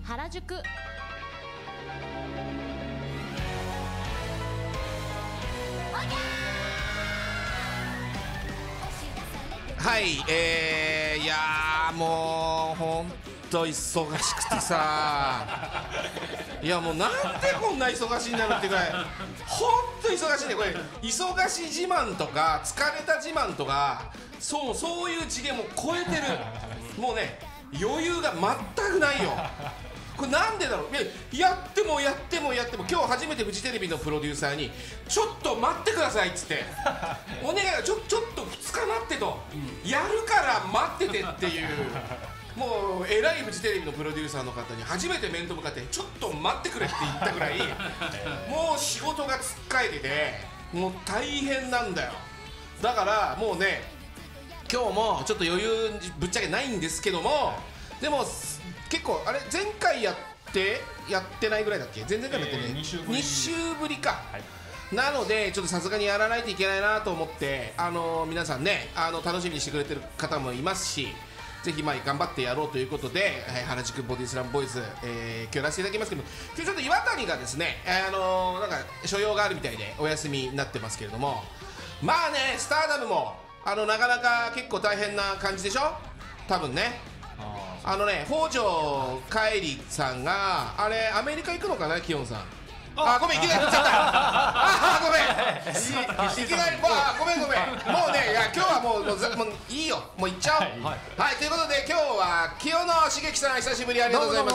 原宿。 はい、いやーもうほんと忙しくてさいやもうなんでこんな忙しいんだろうってぐらいほんと忙しいね。これ忙しい自慢とか疲れた自慢とかそういう次元も超えてるもうね余裕が全くないよ。これなんでだろう。やっても今日初めてフジテレビのプロデューサーにちょっと待ってくださいっつってお願いだちょっと2日待ってと、やるから待っててっていうもう偉いフジテレビのプロデューサーの方に初めて面と向かってちょっと待ってくれって言ったぐらいもう仕事がつっかえててもう大変なんだよ。だからもうね今日もちょっと余裕ぶっちゃけないんですけども、でも結構あれ前回やってないぐらいだっけ。前々回もやってね、2週ぶりか、はい、なのでちょっとさすがにやらないといけないなと思って皆さんね楽しみにしてくれてる方もいますし、ぜひ頑張ってやろうということで、原宿ボディスラムボーイズ、今日やらせていただきますけども、今日ちょっと岩谷がですねなんか所用があるみたいでお休みになってますけれども、まあねスターダムもなかなか結構大変な感じでしょ多分ね。北条かえりさんがあれアメリカ行くのかな、キヨンさん。ごめんいきなり言っちゃったごめんいきなりごめんもうね今日はもういいよもう行っちゃおう。はい、ということで今日は清野茂樹さん久しぶりありがとうございます。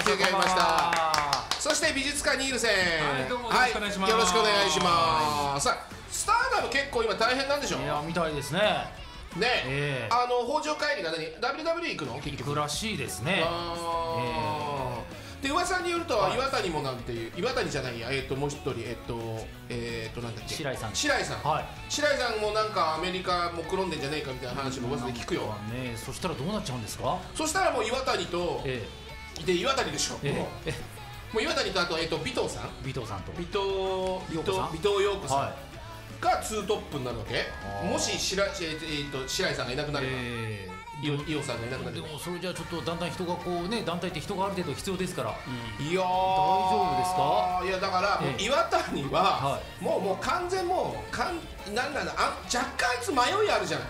休憩ありました。そして美術家ニールセン、はい、よろしくお願いします。さあスターダム結構今大変なんでしょ。 いやみたいですね。 ね、北条かえりがWWE 行くの結局。 行くらしいですね。 で噂によると岩谷もなんていう岩谷じゃないやもう一人なんだっけ白井さん白井さんもなんかアメリカもくろんでんじゃねえかみたいな話も噂で聞くよ。 ね、そしたらどうなっちゃうんですか。 そしたらもう岩谷とで岩谷でしょ。もう岩谷とあと尾藤さんと尾藤陽子さんがツートップになるわけ。もし白井さんがいなくなれば、伊代さんがいなくなれば。 でもそれじゃあちょっとだんだん人がこうね、団体って人がある程度必要ですから。 いやー大丈夫ですか。 いやだから岩谷はもう完全なんだろう、若干あいつ迷いあるじゃない。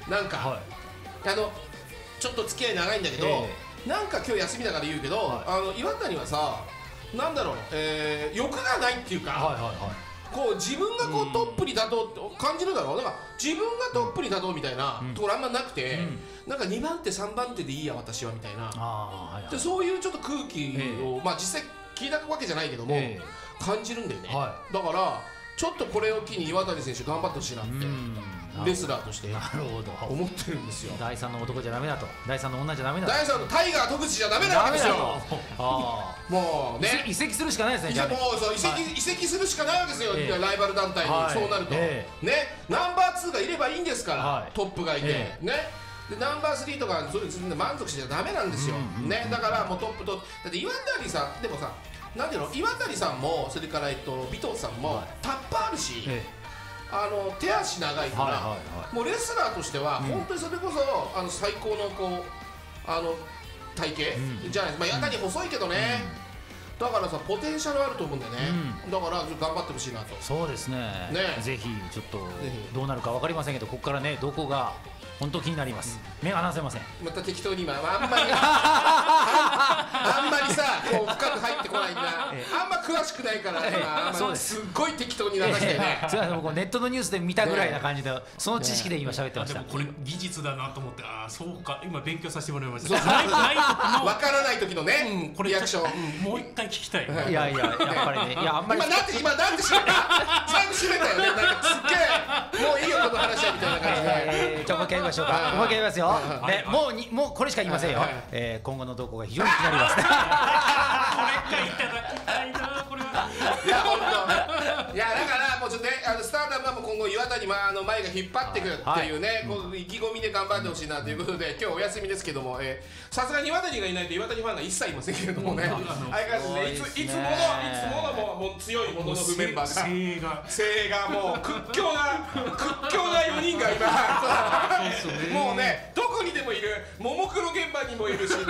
なんかちょっと付き合い長いんだけど、なんか今日休みだから言うけど、岩谷はさなんだろう欲がないっていうか。こう自分がこうトップに立とうって感じるだろう。だから自分がトップに立とうみたいなところあんまなくて、なんか2番手3番手でいいや私はみたいな、でそういうちょっと空気を実際聞いたわけじゃないけども感じるんだよね。だからちょっとこれを機に岩谷選手頑張ってほしいなってレスラーとして思ってるんですよ。 第三の男じゃダメだと、第三の女じゃダメだと、 第三のタイガー戸口じゃダメなわけですよ。もうね移籍するしかないですね。 もうそう移籍するしかないわけですよ、ライバル団体に。そうなるとねナンバー2がいればいいんですから、トップがいてね。でナンバー3とかそういうので満足しちゃダメなんですよね。だからもうトップとだって岩谷さんでもさ、なんていうの、岩谷さんもそれから尾藤さんもタッパーあるし、手足長いから、もうレスラーとしては本当にそれこそ最高のこう体型じゃないですか。やたに細いけどね、だからさポテンシャルあると思うんだよね。だから頑張ってほしいなと。 そうですね。ぜひちょっとどうなるか分かりませんけど、ここからねどこが本当気になります。目が離せません。 また適当に今あんまりさこう深く入ってこないんだ。あんま詳しくないから今すっごい適当に流してね。 僕ネットのニュースで見たぐらいな感じで、その知識で今喋ってました。 でもこれ技術だなと思って、ああそうか、今勉強させてもらいました。 分からない時のねリアクションもう一回聞きたい。 いややっぱりね、いやあんまり今なんて閉めた最後閉めたよね。なんかすっげえもういいよこの話はみたいな感じで。 じゃあもう一回言いましょうか。もう一回言いますよ。もうこれしか言いませんよ。今後の動向が非常に気になります。 これかいただきたいなこれは。 いや本当。いやだからもうちょっとねスターダムはもう今後岩谷前が引っ張っていくっていうね意気込みで頑張ってほしいなということで、今日お休みですけども、さすがに岩谷がいないと岩谷ファンが一切いませんけれどもね。相変わらずねいつものもう強いもののメンバーが精鋭がもう屈強な4人が今もうねどこにでもいるももクロ現場にももいるし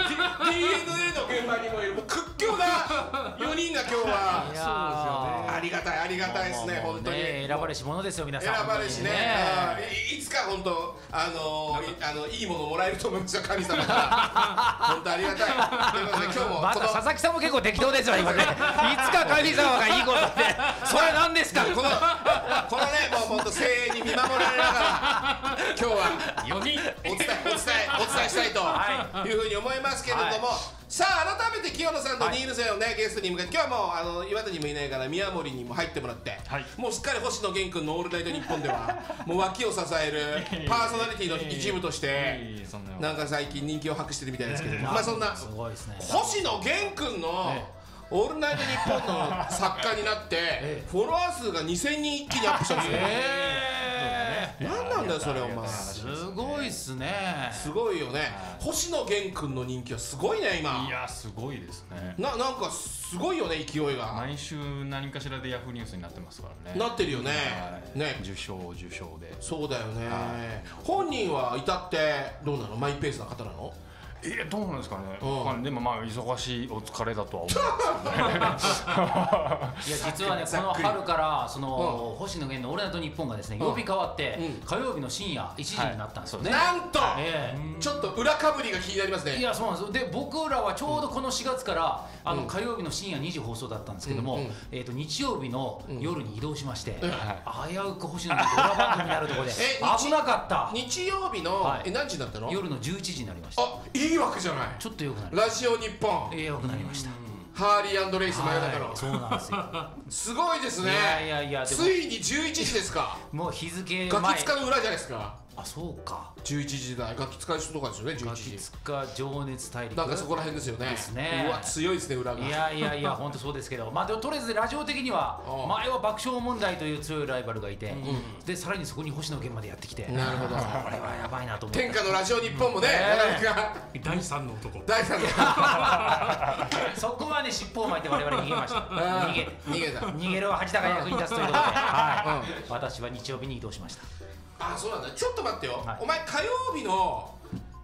DNA の現場にもいるもう屈強な4人が今日は。 いやーありがたいですね、本当に。 選ばれし者ですよ、皆さん。 選ばれしね、いつか本当いいものもらえると思いますよ、神様から本当ありがたい。ということで今日もまた佐々木さんも結構適当ですよ今ね。いつか神様がいいことってそれ何ですか。 このねもう本当声援に見守られながら今日は 4人お伝えしたいというふうに思いますけれども、さあ改めて清野さんとニールセンをねゲストに迎えて、今日はもう岩谷もいないから宮森にも入ってもらって、もうすっかり星野源君の「オールナイトニッポン」ではもう脇を支えるパーソナリティの一部としてなんか最近人気を博してるみたいですけども、まあそんな星野源君の「オールナイトニッポン」の作家になってフォロワー数が2000人一気にアップしたんですよ。何なんだよそれお前。 すごいっすね。 すごいよね。星野源君の人気はすごいね今。 いやすごいですね。 なんかすごいよね勢いが。 毎週何かしらでヤフーニュースになってますからね。 なってるよね。ね。 受賞で。 そうだよね。本人は至ってどうなの？マイペースな方なの？ どうなんですかね。でもまあ忙しいお疲れだとは思うんですけどね。 いや実はねこの春からその星野源の「オールナイトニッポン」がですね曜日変わって火曜日の深夜1時になったんですよね。 なんとちょっと裏かぶりが気になりますね。 いやそうなんですよ。で僕らはちょうどこの4月から火曜日の深夜2時放送だったんですけども、日曜日の夜に移動しまして危うく星野源ドラ番組になるところで危なかった。 日曜日の何時だったの？ 夜の11時になりました。 いいわけじゃない。 ちょっと良くなりラジオ日本良くなりました。 ハーリー&レイス真夜中の。 そうなんですよ。 すごいですね。 いやついに11時ですか。 もう日付前。 ガキ使の裏じゃないですか。 あそうか。 11時台ガキ使い人とかですよね。11時。 ガキ使情熱大陸。 なんかそこら辺ですよね。 ですね。 うわ強いですね裏が。 いや本当そうですけど、まあでもとりあえずラジオ的には前は爆笑問題という強いライバルがいて、でさらにそこに星野源までやってきて。 なるほど。これはやばいなと思って。 天下のラジオ日本もね。 第三の男。 第三の。 そこはね尻尾を巻いて我々逃げました。逃げるは恥だが役に立つということで、私は日曜日に移動しました。 あ、そうなんだ。ちょっと待ってよ。お前火曜日の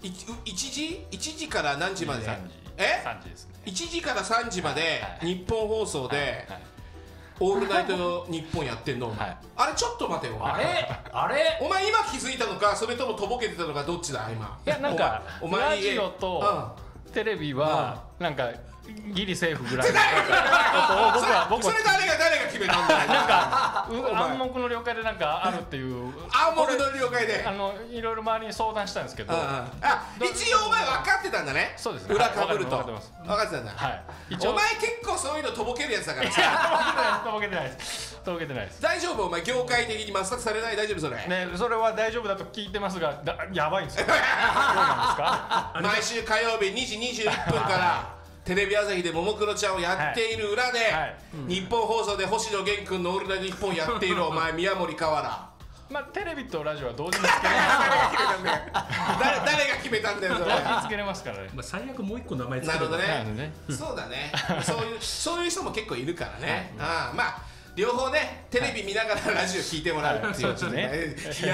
1時から何時まで？ 3時ですね。 1時から3時まで日本放送でオールナイト日本やってんの。あれちょっと待てよ。 あれ？ お前今気づいたのか、それともとぼけてたのか、どっちだ今？ いやなんかラジオとテレビはなんかギリセーフぐらい。 僕それ誰が決めたんだよ。 なんか暗黙の了解でなんかあるっていう。 暗黙の了解で。 いろいろ周りに相談したんですけど。 一応お前分かってたんだね。 そうですね。 裏かぶると。分かってたんだ。お前結構そういうのとぼけるやつだからさ。 とぼけてないです。とぼけてないです。 大丈夫？お前業界的に抹殺されない？大丈夫それ？ ね、それは大丈夫だと聞いてますが、やばいんですよ。そうなんですか？ 毎週火曜日2時21分から。テレビ朝日でももクロちゃんをやっている裏で、日本放送で星野源君の「オールナイトニッポン」やっているお前宮森河原。 まあテレビとラジオは同時につけれます。 誰が決めたんだよそれ。 同時につけれますからね。 まあ最悪もう一個名前つける。 なるほどね。そうだね。そういう人も結構いるからね。まあ両方ねテレビ見ながらラジオ聞いてもらうっていうね。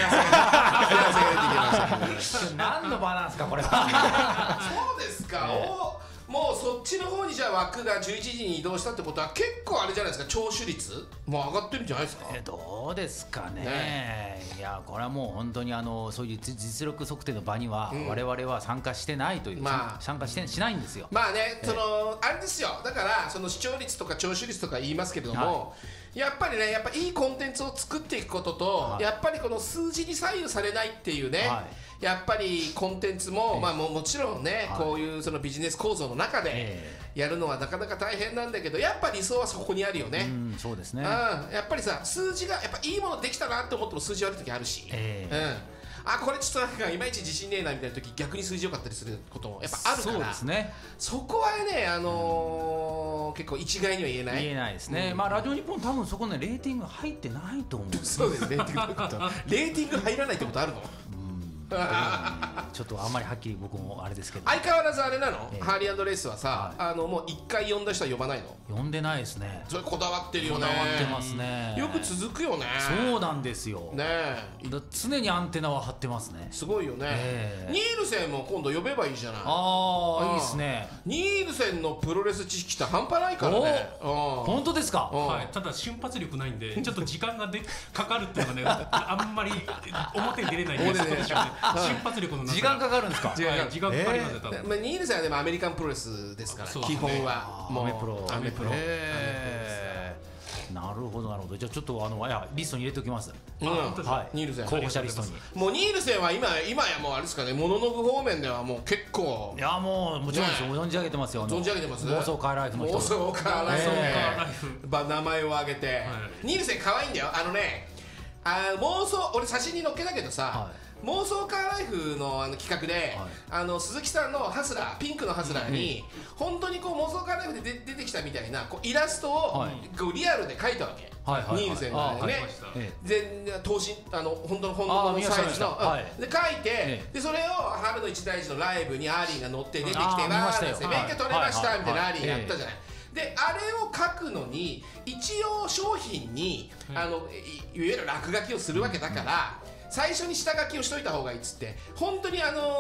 何の場なんですかこれは。 そうですか。もうそっちの方にじゃあ枠が11時に移動したってことは結構あれじゃないですか、聴取率もう上がってるんじゃないですか。 どうですかね。いやこれはもう本当にそういう実力測定の場には我々は参加してないという、参加しないんですよ。 まあね、あれですよ。だからその視聴率とか聴取率とか言いますけれども、やっぱりね、やっぱいいコンテンツを作っていくことと、やっぱりこの数字に左右されないっていうね、やっぱりコンテンツも、まあもちろんね、こういうそのビジネス構造の中でやるのはなかなか大変なんだけど、やっぱ理想はそこにあるよね。 そうですね。 やっぱりさ、数字がやっぱいいものできたなって思っても数字悪い時あるし、これちょっとなんかいまいち自信ねえなみたいな時、逆に数字良かったりすることもやっぱあるから、そうですね。そこはね、結構一概には言えない。 言えないですね。まあラジオ日本多分そこねレーティング入ってないと思う。 そうです。レーティング入らないってことあるの？ ちょっとあんまりはっきり僕もあれですけど。 相変わらずあれなの、ハーリー&レースはさ、もう1回呼んだ人は呼ばないの？ 呼んでないですね。 それこだわってるよね。 こだわってますね。 よく続くよね。 そうなんですよね。 常にアンテナは張ってますね。 すごいよね。ニールセンも今度呼べばいいじゃない。 ああ、いいですね。 ニールセンのプロレス知識って半端ないからね。 本当ですか？ はい。ただ瞬発力ないんでちょっと時間がかかるっていうのがね、あんまり表に出れないんですよね。瞬発力の時間かかるんですか？ 時間かかりますよ多分。 ニールセンはでもアメリカンプロレスですから基本はもうアメプロ。なるほどなるほど。じゃあちょっとリストに入れておきます。 はい。ニールセン候補者リストに。 もうニールセンは今やもうあれですかね、モノノグ方面ではもう結構。 いやもちろんですよ。存じ上げてますよ。 存じ上げてます。 妄想カーライフの人。 妄想カーライフ。名前を挙げて。ニールセン可愛いんだよ。妄想俺写真に載っけたけどさ。妄想カーライフの企画で、鈴木さんのハスラー、ピンクのハスラーに、本当にこう妄想カーライフで出てきたみたいなこうイラストをこうリアルで描いたわけ。ニールセンがね、等身本当のサイズので描いて、でそれを春の一大事のライブにアーリーが乗って出てきて、わーって免許取れましたみたいなアーリーがやったじゃない。であれを書くのに一応商品にいわゆる落書きをするわけだから。最初に下書きをしといた方がいいっつって、本当に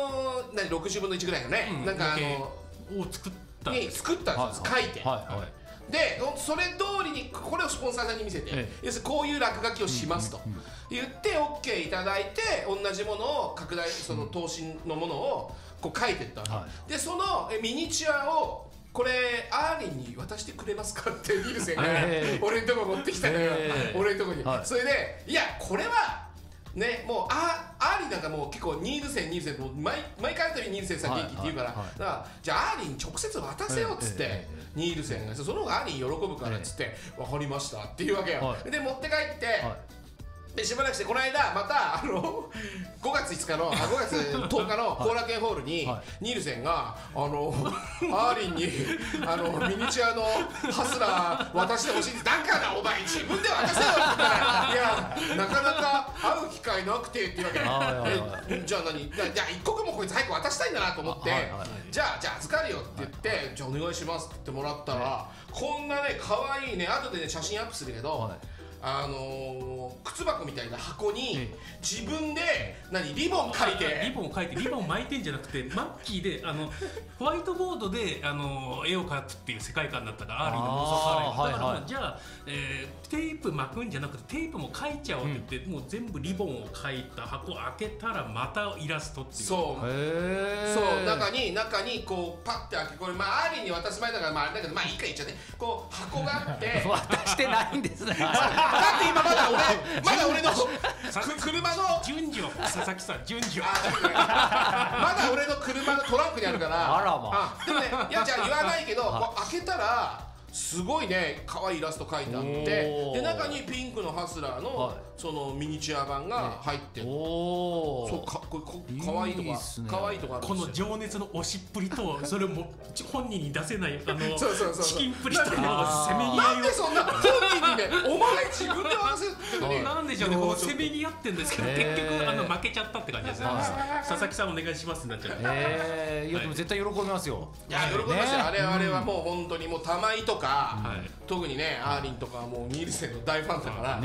60分の1ぐらいのね、なんかを作ったんです書いて、でそれ通りにこれをスポンサーさんに見せて、要するにこういう落書きをしますと言って OK いただいて、同じものを拡大、その等身のものをこう書いてったわけで、そのミニチュアをこれアーリンに渡してくれますかってニールセンが俺のとこ持ってきたのよ、俺のとこに。それでいやこれはね、もうアーリーなんかもう結構ニールセンもう毎回あるたびにニールセンさん元気って言うから、だからじゃあアーリーに直接渡せよっつって、ニールセンがその方がアーリー喜ぶからっつって分かりましたっていうわけよ。で持って帰ってでしばらくしてこの間また5月5日の5月10日の後楽園ホールにニールセンがアーリンにミニチュアのハスラー渡してほしいんです。だからお前自分で渡せよって言ったら、いやなかなか会う機会なくてっていうわけ。じゃあ何、じゃあ一刻もこいつ早く渡したいんだなと思って、じゃあ預かるよって言って、じゃあお願いしますって言ってもらったら、こんなね可愛いね、後でね写真アップするけど、靴箱みたいな箱に自分でリボン書いてリボン巻いてんじゃなくてマッキーでホワイトボードで絵を描くっていう世界観だったからアーリーの妄想カーライフだから、じゃあテープ巻くんじゃなくてテープも書いちゃおうって言って、もう全部リボンを書いた箱を開けたらまたイラストっていう。 そう中にこうパッて開け、これまあアーリーに渡す前だからあれだけど、まあいいか言っちゃって、こう箱があって渡してないんですね。 だって今まだ俺の車の順序、佐々木さん順序まだ俺の車のトランクにあるから。 あらまでもね、いやじゃあ言わないけど、こう開けたらすごいね可愛いイラスト描いてあって、で中にピンクのハスラーのそのミニチュア版が入ってる。そうかわいいとか可愛いとかあるんですよ。 この情熱の押しっぷりとそれも本人に出せないチキンプリとせめぎ合いを。 なんでそんな本人にね、お前自分で渡せってのに。 なんでしょうね、このせめぎ合ってんですけど結局負けちゃったって感じですね。佐々木さんお願いしますになっちゃう。 いやでも絶対喜びますよ。 いや喜びますよ。あれはもう本当にもう玉井とか特にねアーリンとかはもうニールセンの大ファンだから。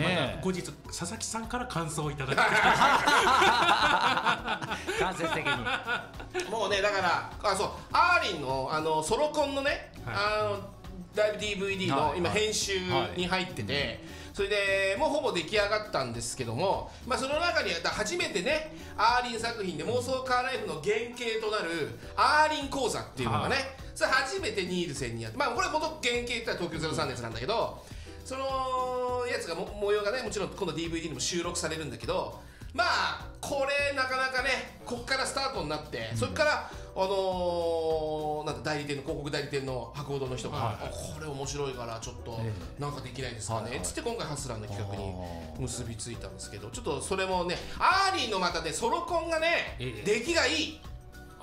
後日佐々木さんから感想をいただきま間接的にもうね、だからそうアーリンのソロコンのね、ライブ DVD の今編集に入ってて、それでもうほぼ出来上がったんですけども、まあその中に初めてねアーリン作品で妄想カーライフの原型となるアーリン講座っていうのがね、それ初めてニールセンにやって、まあこれ元原型って言ったら東京03のやつなんだけど、そのやつが模様がねもちろん今度 DVD にも収録されるんだけど、まあこれなかなかねこっからスタートになって、それからなんか代理店の広告代理店の博報堂の人がこれ面白いからちょっとなんかできないですかねつって今回ハスラーの企画に結びついたんですけど、ちょっとそれもねアーリーのまたねソロコンがね出来がいい。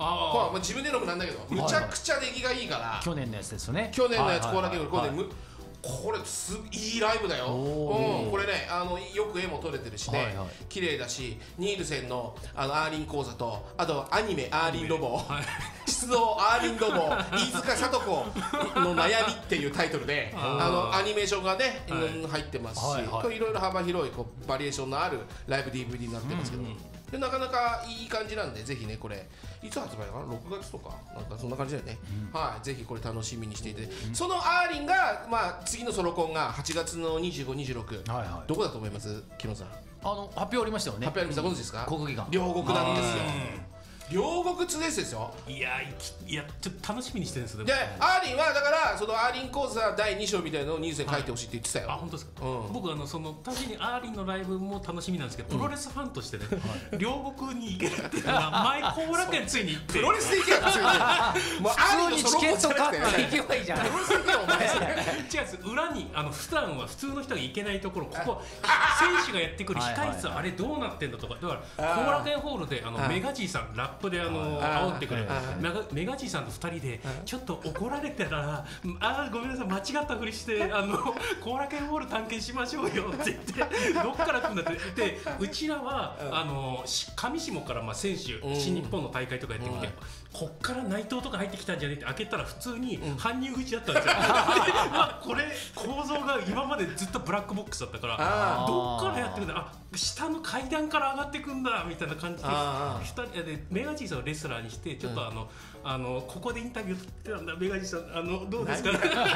自分でのもなんだけどむちゃくちゃ出来がいいから。 去年のやつですよね。 去年のやつ後楽園ホールこれいいライブだよ。これねよく絵も撮れてるしね、綺麗だし、ニールセンのアーリン講座と、あとアニメアーリンロボ、出動アーリンロボ飯塚聡子の悩みっていうタイトルでアニメーションがね入ってますし、いろいろ幅広いバリエーションのあるライブ DVD になってますけど、でなかなかいい感じなんで、ぜひねこれいつ発売かな、6月とかなんかそんな感じだよね。はい、ぜひこれ楽しみにしていて、そのアーリンが次のソロコンが8月の25、26、どこだと思います？木野さん。 発表ありましたよね。 発表ありました。ご存知ですか？ 国技館。 両国なんですよ。両国ツですよ。 いやちょっと楽しみにしてるんですよ。 でアーリンはだからそのアーリン講座第2章みたいなのをニュースで書いてほしいって言ってたよ。 あ、本当ですか。僕その単純にアーリンのライブも楽しみなんですけど、プロレスファンとしてね、両国に行けるっていうのは前後楽園ついに行って、 プロレスで行けよ。もうアーリンのソロコンじゃなくて行けばいいじゃん。プロレス行けよお前。 違うんです。裏に普段は普通の人が行けないところ、ここ選手がやってくる控室あれどうなってんだとか、だから後楽園ホールでメガジーさんラップで煽ってくれるメガジーさんと2人でちょっと怒られたらごめんなさい間違ったふりして後楽園ホール探検しましょうよって言ってどっから来るんだって言って、うちらは上下から選手新日本の大会とかやってきて、こっから内藤とか入ってきたんじゃねって開けたら普通に搬入口だったんですよ。これ構造が今までずっとブラックボックスだったから、どっからやってくんだ、下の階段から上がってくんだみたいな感じで、2人でメガジーさんをレスラーにしてちょっとここでインタビュー取ってたんだ、メガジーさんどうですか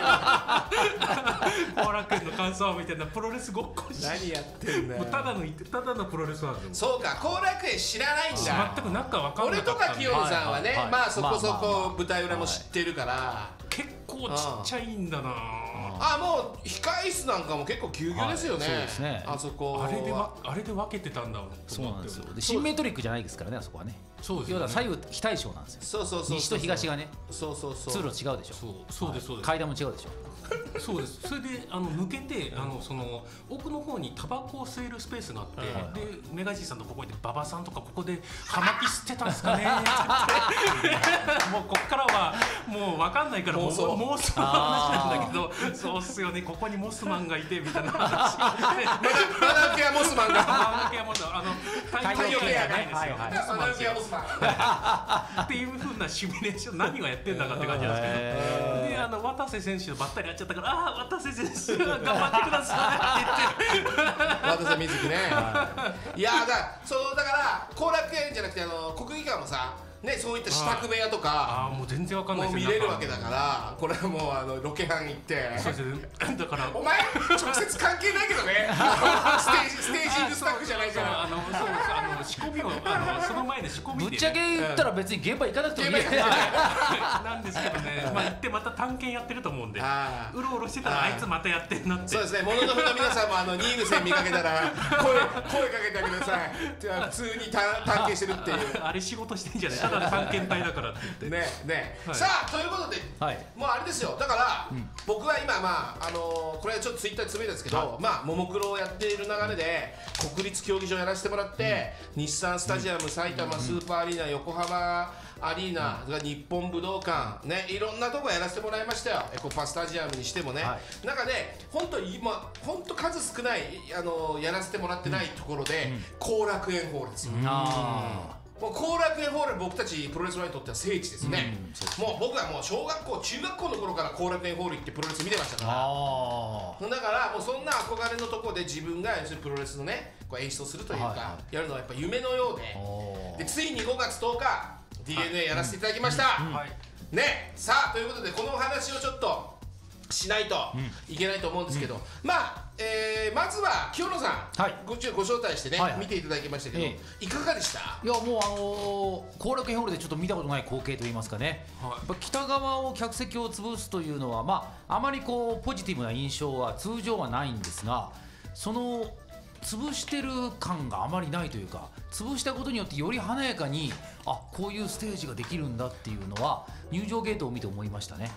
後楽園の感想みたいなプロレスごっこし、 何やってんだよ。 ただのプロレスファンで。 そうか、後楽園知らないんだ。 全く中分かんなかった。 俺とか清野さんはね、そこそこ舞台裏も知ってるから。 結構ちっちゃいんだな。 もう控室なんかも結構ぎゅうぎゅうですよね。 そうですね。 あそこあれで分けてたんだ。 そうなんですよ。シンメトリックじゃないですからね、あそこはね。 そうです。 要は左右非対称なんですよ。西と東がね。通路違うでしょ。 そうです。 階段も違うでしょ。 そうです。それで抜けてその奥の方にタバコを吸えるスペースがあって、でメガジーさんとここで馬場さんとかここで葉巻吸ってたんですかねって言ってもうこっからはもう分かんないから妄想の話なんだけど、そうっすよね、ここにモスマンがいてみたいな話をして、 マナケアモスマンが太陽系じゃないですよ、 マナケアモスマンっていう風なシミュレーション、何をやってんだかって感じなんですけど、で渡瀬選手とばったり会っちゃったから、渡瀬選手頑張ってくださいって言って渡瀬瑞希ね。いやだから後楽園じゃなくて国技館もさね、そういった支度部屋とかもう全然わかんないですよ。 もう見れるわけだから、これはもうロケハン行って、 そうですね。だからお前直接関係ないけどね。ステージングスタッフじゃないから。 仕込みをその前で仕込みでぶっちゃけ言ったら別に現場行かなくてもいいなんですけどね。行ってまた探検やってると思うんで、うろうろしてたらあいつまたやってんなって。 そうですね。モノノフの皆さんもニールセン見かけたら声かけてあげてください。普通に探検してるっていう。 あれ仕事してんじゃない。ただ探検隊だからって言って。 ね。さあということで、もうあれですよ。だから僕は今これちょっとツイッターでつぶやいたんですけど、ももクロをやっている流れで国立競技場やらせてもらって、日産スタジアム、埼玉スーパーアリーナ、横浜アリーナ、日本武道館ね、いろんなとこやらせてもらいましたよ。エコパスタジアムにしてもね。中で本当数少ないやらせてもらってないところで後楽園ホールですよ。もう後楽園ホール、僕たちプロレスラーにとっては聖地ですね。もう僕はもう小学校中学校の頃から後楽園ホール行ってプロレス見てましたから、だからもうそんな憧れのところで自分がプロレスのね演出をするというかやるのはやっぱ夢のようで、ついに5月10日 DNA やらせていただきましたね。さあということでこのお話をちょっとしないといけないと思うんですけど、まずは清野さん、ご招待してね見ていただきましたけど、いかがでした？ いやもう後楽園ホールでちょっと見たことない光景といいますかね、やっぱ北側を客席を潰すというのはあまりポジティブな印象は通常はないんですが、その潰してる感があまりないというか、潰したことによってより華やかにこういうステージができるんだっていうのは入場ゲートを見て思いましたね。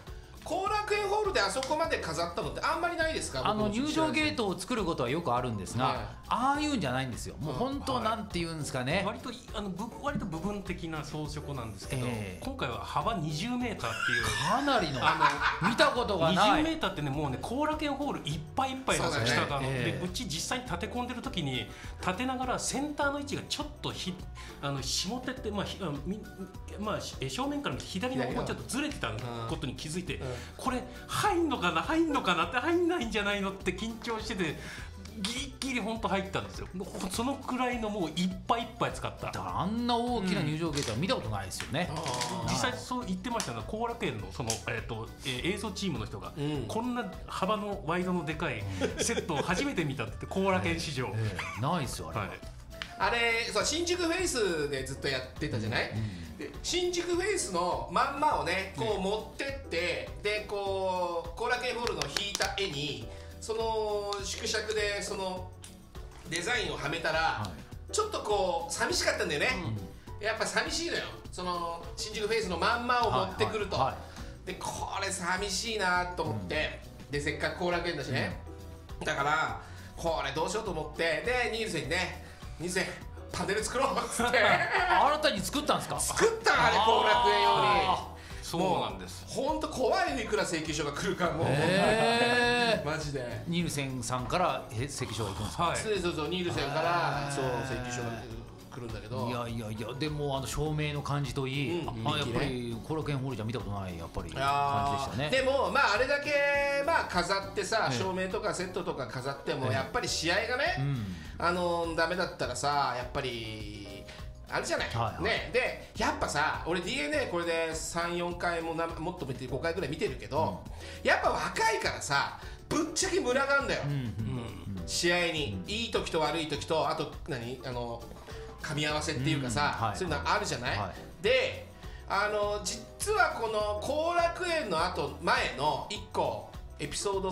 後楽園ホールであそこまで飾ったのってあんまりないですか？ 入場ゲートを作ることはよくあるんですが、 はい、 ああいうんじゃないんですよ。もう本当なんていうんですかね、 割と部分的な装飾なんですけど、今回は幅20メーターっていうかなりの見たことがない 20メーターってね、もうね後楽園ホールいっぱいいっぱいなんですよ、下が。でうち実際に立て込んでる時に立てながらセンターの位置がちょっと下手って、正面からの左の方がちょっとずれてたことに気づいて、これ入んのかなって入んないんじゃないのって緊張してて、ギリギリ本当入ったんですよ。そのくらいのもういっぱいいっぱい使った。 あんな大きな入場ゲートは見たことないですよね。 実際そう言ってましたが、後楽園のその映像チームの人が、こんな幅のワイドのでかいセットを初めて見たって後楽園史上ないですよあれ。 はい、あれそう新宿フェイスでずっとやってたじゃない、で新宿フェイスのまんまをねこう持ってって、でこう後楽園ホールの引いた絵にその縮尺でそのデザインをはめたら、ちょっとこう寂しかったんだよね、やっぱ寂しいのよ、その新宿フェイスのまんまを持ってくると、でこれ寂しいなと思って、でせっかく後楽園だしね、だからこれどうしようと思って、でニールセンにね、ニールセンパネル作ろうっつって新たに作ったんですか？ 作ったのあれ後楽園用に。 そうなんです。 本当怖いの、いくら請求書が来るかもう、マジで。 ニールセンさんから請求書が行くんですか？ そうニールセンからそう請求書が来るんだけど、 いやでも照明の感じといい、やっぱり後楽園ホールじゃ見たことないやっぱり感じでしたね。 でもあれだけ飾ってさ、照明とかセットとか飾ってもやっぱり試合がね、ダメだったらさ、やっぱりあれじゃない、ね、でやっぱさ、俺 DNA これで3、4回もっと見て5回ぐらい見てるけど、やっぱ若いからさ、ぶっちゃけムラがあんだよ、試合にいい時と悪い時と、あと噛み合わせっていうかさ、そういうのあるじゃない、で実はこの後楽園の前の1個エピソード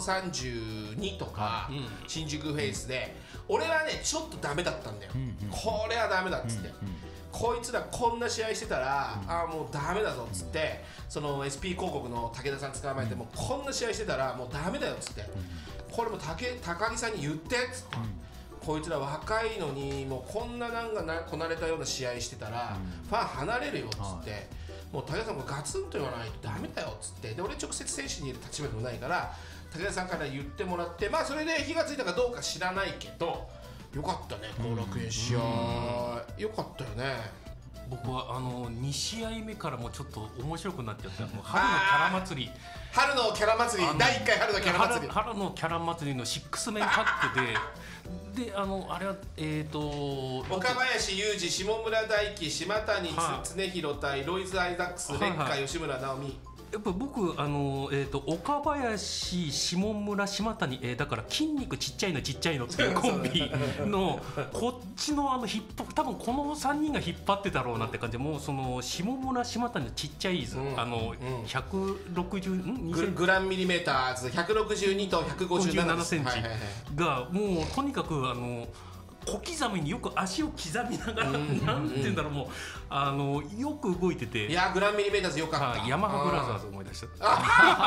32とか、新宿フェイスで俺はねちょっとダメだったんだよ、これはダメだっつって、こいつらこんな試合してたら、もうダメだぞっつって、その SP 広告の武田さん捕まえて、もうこんな試合してたらもうダメだよっつって、これも高木さんに言ってっつって、こいつら若いのにもうこんなこなれたような試合してたら、ファン離れるよっつって、もう武田さんもガツンと言わないとダメだよっつって、で俺直接選手にいる立場でもないから武田さんから言ってもらって、それで火がついたかどうか知らないけど、よかったね後楽園試合、よかったよね。 僕は2試合目からもうちょっと面白くなっちゃった。もう春のキャラ祭り、 春のキャラ祭り、第1回春のキャラ祭り、 春のキャラ祭りの6面パックであれは岡林雄二、下村大輝、島谷常弘対ロイズ・アイザックス、烈火、吉村直美。 やっぱ僕岡林、下村、島谷、だから筋肉ちっちゃいのっていうコンビのこっちの多分この3人が引っ張ってたろうなって感じで、もうその下村、島谷のちっちゃい図、160 グランミリメーターズ162と157 センチがもうとにかく小刻みによく足を刻みながら、なんていうんだろう、もうよく動いてて、 いやグランミリメーターズよかった。 ヤマハブラザーズ思い出した。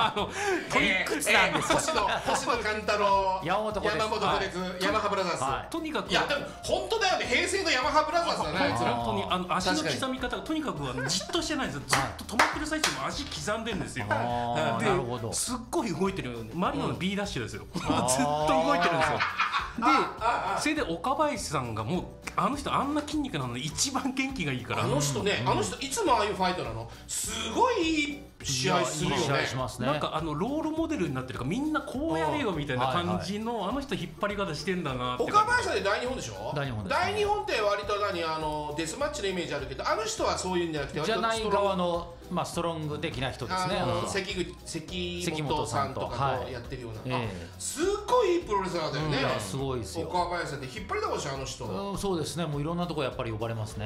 いくつなんですか？ 星野勘太郎、 山本虎鉄、 ヤマハブラザーズ。 とにかく、 いやでも本当だよね、平成のヤマハブラザーズだね。 本当に足の刻み方がとにかくじっとしてないんですよ。ずっと止まってる最中も足刻んでるんですよ。ですっごい動いてるよ。マリノの B ダッシュですよ。ずっと動いてるんですよ。でそれで岡林さんがもうあの人あんな筋肉なのに一番元気がいいから、 あの人いつもああいうファイトなの、すごいいい試合するよね。 なんかロールモデルになってるからみんなこうやれよみたいな感じの、あの人引っ張り方してんだなって。 岡林さんで大日本でしょ。 大日本って割とデスマッチのイメージあるけど、あの人はそういうんじゃなくてじゃない側のストロング的な人ですね。 関本さんとかとやってるような、すっごいいいプロレスラーだよね。 すごいですよ。 岡林さんって引っ張りだこし、あの人。 そうですね、もういろんなとこやっぱり呼ばれますね。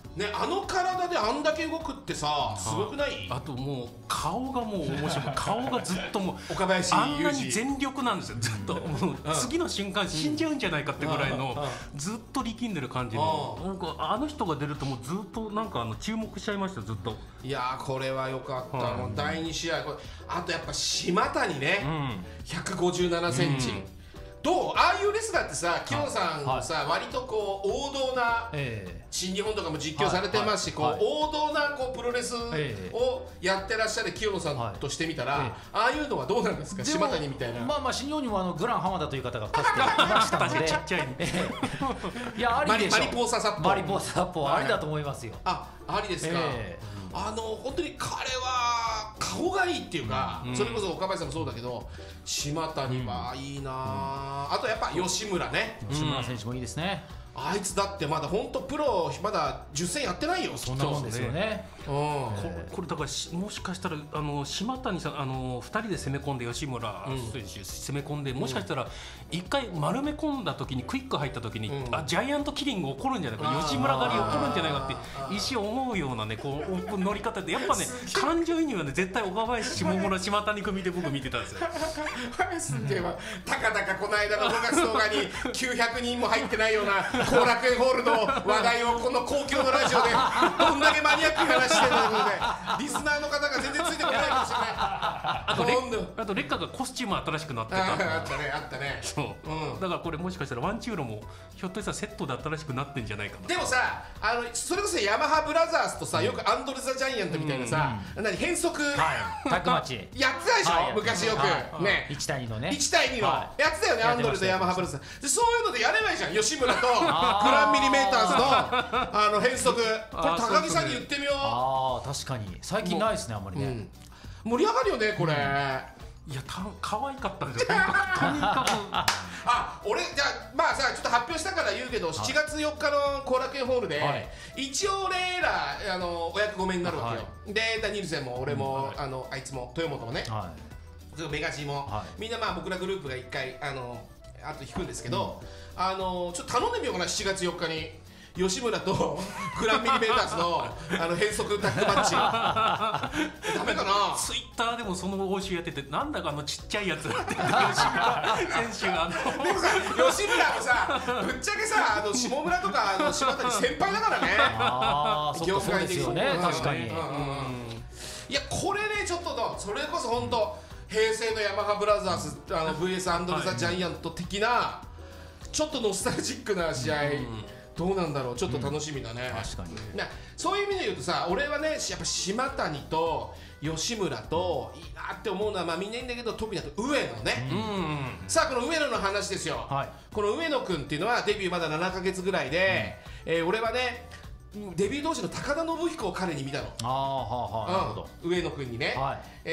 ね、あの体であんだけ動くってさすごくない？ あともう顔がもう面白い顔がずっともう岡林あんなに全力なんですよずっともう次の瞬間死んじゃうんじゃないかってぐらいのずっと力んでる感じのなんかあの人が出るともうずっとなんか注目しちゃいましたずっと。 いやーこれは良かった、もう第2試合これあとやっぱ島谷ね、157センチ、どうああいうレスラーってさ清野さんのさ、割とこう王道な、新日本とかも実況されてますし、こう王道なこうプロレスをやってらっしゃる清野さんとしてみたら、ああいうのはどうなんですか？島谷みたいな。 まあまあ新日本にもグラン浜田という方がかつていましたのでちっちゃいいやありでしょ。 マリポーササッポマリポーササッポありだと思いますよ。 ありですか。本当に彼は顔がいいっていうか、それこそ岡林さんもそうだけど島谷はいいな、あとやっぱ吉村ね、 吉村選手もいいですね。 あいつだってまだ本当プロまだ10戦やってないよ。 そんなもんですよね。 これだからもしかしたら島谷さん2人で攻め込んで吉村選手攻め込んで、もしかしたら1回丸め込んだ時にクイック入った時に、ジャイアントキリング起こるんじゃないか、吉村狩り起こるんじゃないかって一瞬思うようなねこう乗り方で、やっぱね感情移入はね絶対岡林下村島谷組で僕見てたんですよ。 すげえわ。たかだかこの間の5月動画に900人も入ってないような後楽園ホールの話題をこの公共のラジオでどんだけマニアックな話してるのでリスナーの方が全然ついてこないかもしれない。 あとレッカーがコスチューム新しくなってた。 あったね。 そう、だからこれもしかしたらワンチューロもひょっとしたらセットで新しくなってんじゃないかな。 でもさそれこそヤマハブラザーズとさよくアンドレ・ザ・ジャイアントみたいなさ、変則タッグマッチやってたでしょ、昔よくね。 1対2のね、 1対2のやってたよね、アンドレとヤマハブラザーズで。そういうのでやればいいじゃん、吉村とグランミリメーターズの変則。これ高木さんに言ってみよう。 確かに最近ないですね、あんまりね。 盛り上がるよねこれ。 いや可愛かったんですよとにかく俺じゃあまあさちょっと発表したから言うけど、7月4日の後楽園ホールで一応レーラお役御免になるわけよ。でニルセンも俺もあいつも豊本もね、メガジもみんなまあ僕らグループが1回あと引くんですけど、ちょっと頼んでみようかな、7月4日に。吉村とグランミリメーターズの変則タッグマッチダメかな。 ツイッターでもその応酬やってて、なんだかちっちゃいやつだって吉村選手がでもさ吉村もさぶっちゃけさ下村とか島谷先輩だからね。 そうですよね、確かに。 いやこれねちょっとそれこそ本当平成のヤマハブラザーズVS アンドレ・ザ・ジャイアント的なちょっとノスタルジックな試合どうなんだろう、ちょっと楽しみだね。 確かに。 そういう意味で言うとさ、俺はねやっぱ島谷と吉村といいなって思うのは、まあみんないいんだけど特にあと上野ね。さあこの上野の話ですよ。この上野くんっていうのはデビューまだ7ヶ月ぐらいで、俺はねデビュー当時の高田信彦を彼に見たの。上野くんにね、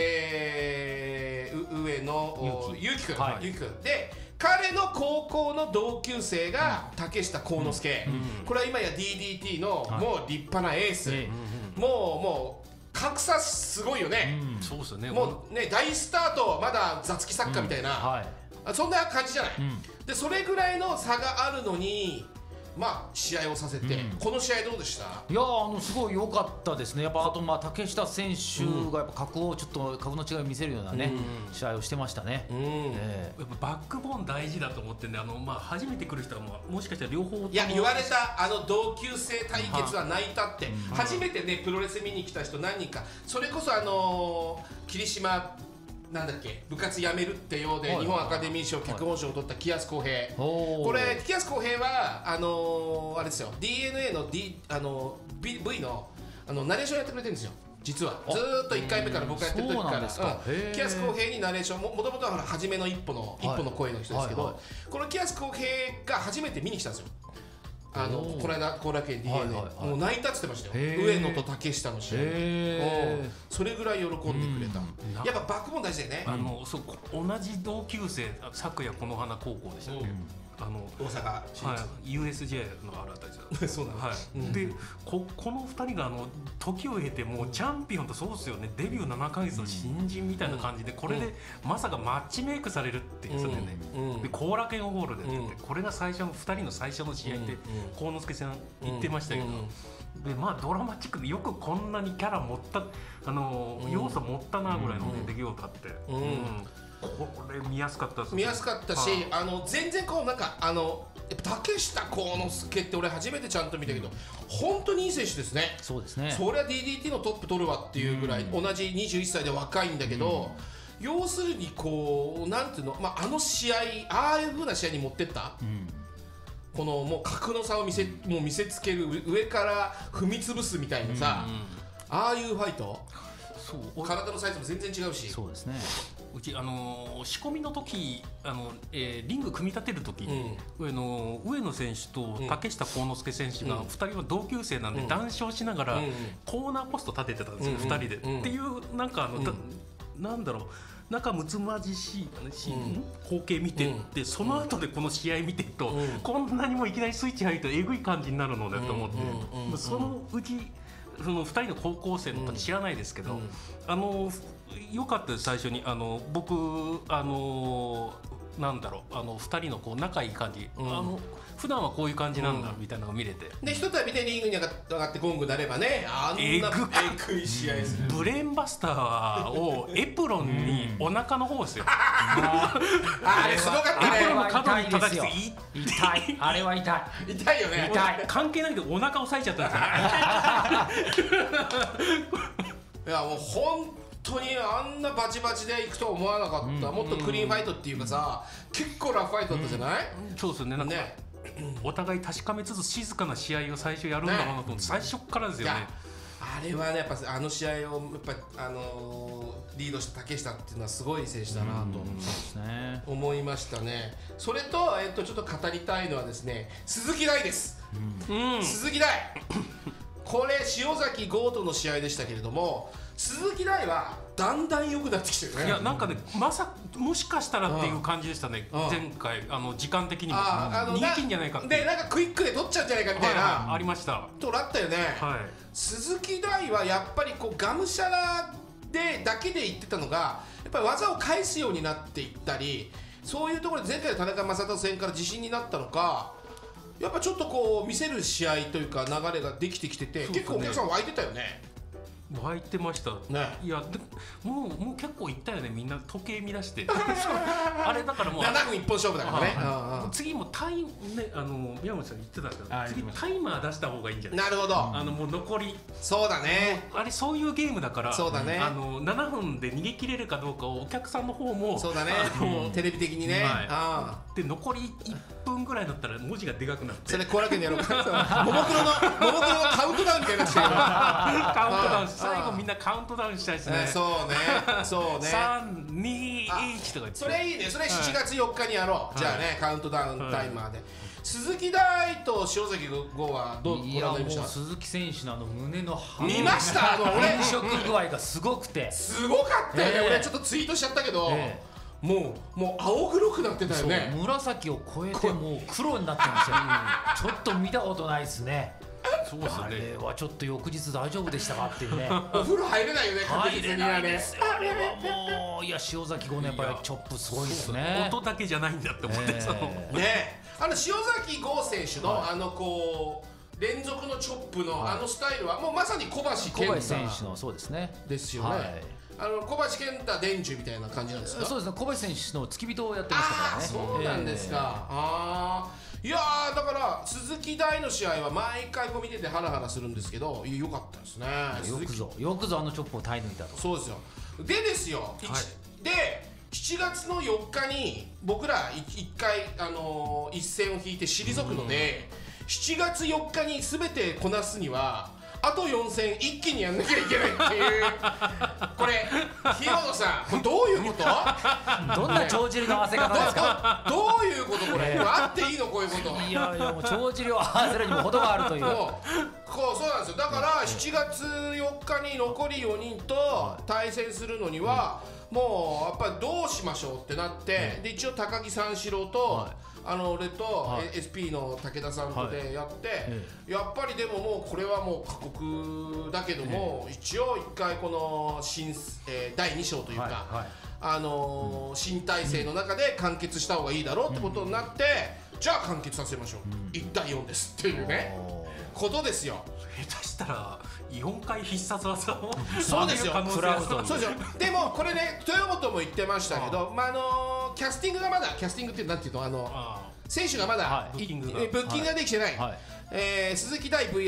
上野ゆうきくんで、彼の高校の同級生が竹下幸之助、これは今や DDT のもう立派なエース、もう格差すごいよね。 そうですよね。 もうね大スタートまだ座付き作家みたいな、そんな感じじゃない。でそれぐらいの差があるのにまあ試合をさせて、この試合どうでした？ いやすごい良かったですね。やっぱあと竹下選手がやっぱ格の違いを見せるようなね試合をしてましたね。 やっぱバックボーン大事だと思ってね、初めて来る人はもしかしたら両方いや言われた同級生対決は泣いたって、初めてねプロレス見に来た人何人か、それこそ霧島なんだっけ部活辞めるってようで日本アカデミー賞脚本賞を取った木安浩平、これ木安浩平はあれですよ DNA の、V のナレーションやってくれてるんですよ実は。ずーっと1回目から僕がやってる時から木安浩平にナレーションもともとは初めの一歩の声の人ですけど、この木安浩平が初めて見に来たんですよ。この間後楽園 DNA もう泣いたっつってましたよ、上野と竹下の試合。それぐらい喜んでくれた。やっぱバックボーン大事だよね。 同じ同級生、昨夜この花高校でしたっけ、 大阪 USJ のあるあたりですそうなんです。 でこの2人が時を経てもうチャンピオンと、そうですよね、デビュー7ヶ月の新人みたいな感じで、これでまさかマッチメイクされるっていうね、で後楽園ホールでって、これが2人の最初の試合って幸之助さん言ってましたけど、 でまあドラマチックでよくこんなにキャラ持った要素持ったなぐらいの出来事あって、これ見やすかったです。 見やすかったし、全然こうなんかやっぱ竹下幸之助って俺初めてちゃんと見たけど本当にいい選手ですね。 そうですね。 そりゃ DDT のトップ取るわっていうぐらい、同じ21歳で若いんだけど、要するにこうなんていうの、試合ああいう風な試合に持ってった、このもう格の差を見せつける、上から踏み潰すみたいなさ、ああいうファイト、体のサイズも全然違うし。 そうですね。 うち仕込みの時リング組み立てる時、上野選手と竹下幸之助選手が2人は同級生なんで談笑しながらコーナーポスト立ててたんですよ、2人で。っていうなんかなんだろう、仲睦まじしい光景見てって、その後でこの試合見てると、こんなにもいきなりスイッチ入るとえぐい感じになるのねと思って、そのうちその2人の高校生の時知らないですけど、よかったです。最初に僕なんだろう、2人のこう仲いい感じ、普段はこういう感じなんだみたいなのが見れて、 で一たびでリングに上がってゴングなればね、あんなえぐい試合ですね。 ブレーンバスターをエプロンにお腹の方ですよ。 あれすごかったね。 エプロンの角に叩きつけ痛い。あれは痛い。 痛いよね。 痛い。 関係ないけどお腹押さえちゃったんですよね。 いやもう本当にあんなバチバチでいくとは思わなかった。もっとクリーンファイトっていうかさ、結構ラフファイトだったじゃない？ そうですね。なんかお互い確かめつつ静かな試合を最初やるんだろうなと思って、最初からですよね。 あれはね、やっぱ試合をやっぱリードした竹下っていうのはすごい選手だなと思いましたね。それとちょっと語りたいのはですね、鈴木大です。鈴木大これ塩崎豪との試合でしたけれども、鈴木大はだんだん良くなってきてるね。 いやなんかね、もしかしたらっていう感じでしたね。前回時間的にも逃げ切んじゃないかってで、なんかクイックで取っちゃうんじゃないかみたいな、 ありましたとあったよね。鈴木大はやっぱりこうがむしゃらでだけで言ってたのが、やっぱり技を返すようになっていったり、そういうところで前回の田中将大戦から自信になったのか、やっぱちょっとこう見せる試合というか流れができてきてて、結構お客さん湧いてたよね。 湧いてましたね。いやもう結構いったよね、みんな時計見出してあれだからもう 7分一本勝負だからね。 次も宮本さん言ってたんですけど、次タイマー出した方がいいんじゃない。 なるほど。 もう残り、 そうだね、 あれそういうゲームだから、 そうだね、 7分で逃げ切れるかどうかをお客さんの方も、 そうだね、テレビ的にね。 で残り1分ぐらいだったら文字がでかくなって、 それ後楽園でやろうか。ももクロのカウントダウンみたいなしてるカウントダウン、最後みんなカウントダウンしたいですね。 そうね、そうね。 3、2、1とか言って。 それいいね。それ7月4日にやろう。じゃあね、カウントダウンタイマーで。鈴木大と塩崎豪はどうご覧になりました？ 鈴木選手の胸の見ました。 変色具合がすごくて。 すごかったよね。俺ちょっとツイートしちゃったけど。もう青黒くなってたよね。 紫を超えてもう黒になってるんですよ。ちょっと見たことないですね。 そうですね。 あれはちょっと翌日大丈夫でしたかっていうね。 お風呂入れないよね。 入れないですよ。あれはもういや塩崎豪のやっぱりチョップすごいですね。 音だけじゃないんだって思って。ね、 塩崎豪選手のこう連続のチョップのスタイルはもうまさに小橋健太選手のそうですね。 ですよね。小橋健太伝授みたいな感じなんですか？ そうですね。小橋選手の付き人をやってましたからね。 そうなんですか。いやー、だから鈴木大の試合は毎回こう見ててハラハラするんですけど、良かったですね。 よくぞあのチョップを耐え抜いたと。 そうですよ。でですよ、で7月の4日に僕ら1回一線を引いて退くので、7月4日に全てこなすにはあと4戦一気にやんなきゃいけないっていうこれ広野さん、これどういうこと？ どんな帳尻の合わせ方ですか？ どういうことこれ？あっていいのこういうこと？ いやもう帳尻を合わせるにも程があるという。 そうなんですよ。だから7月4日に残り4人と対戦するのにはもうやっぱりどうしましょうってなって、で一応高木三四郎と俺と SP の武田さんとでやって、やっぱりでももうこれはもう過酷だけども、一応一回この第2章というか新体制の中で完結した方がいいだろうってことになって、じゃあ完結させましょう、1対4ですっていうねことですよ。 下手したら4回必殺技をそうですよ、 そうですよ。でもこれね、豊本も言ってましたけど、キャスティングがまだ、キャスティングってなんていうの、選手がまだブッキングができてない。鈴木大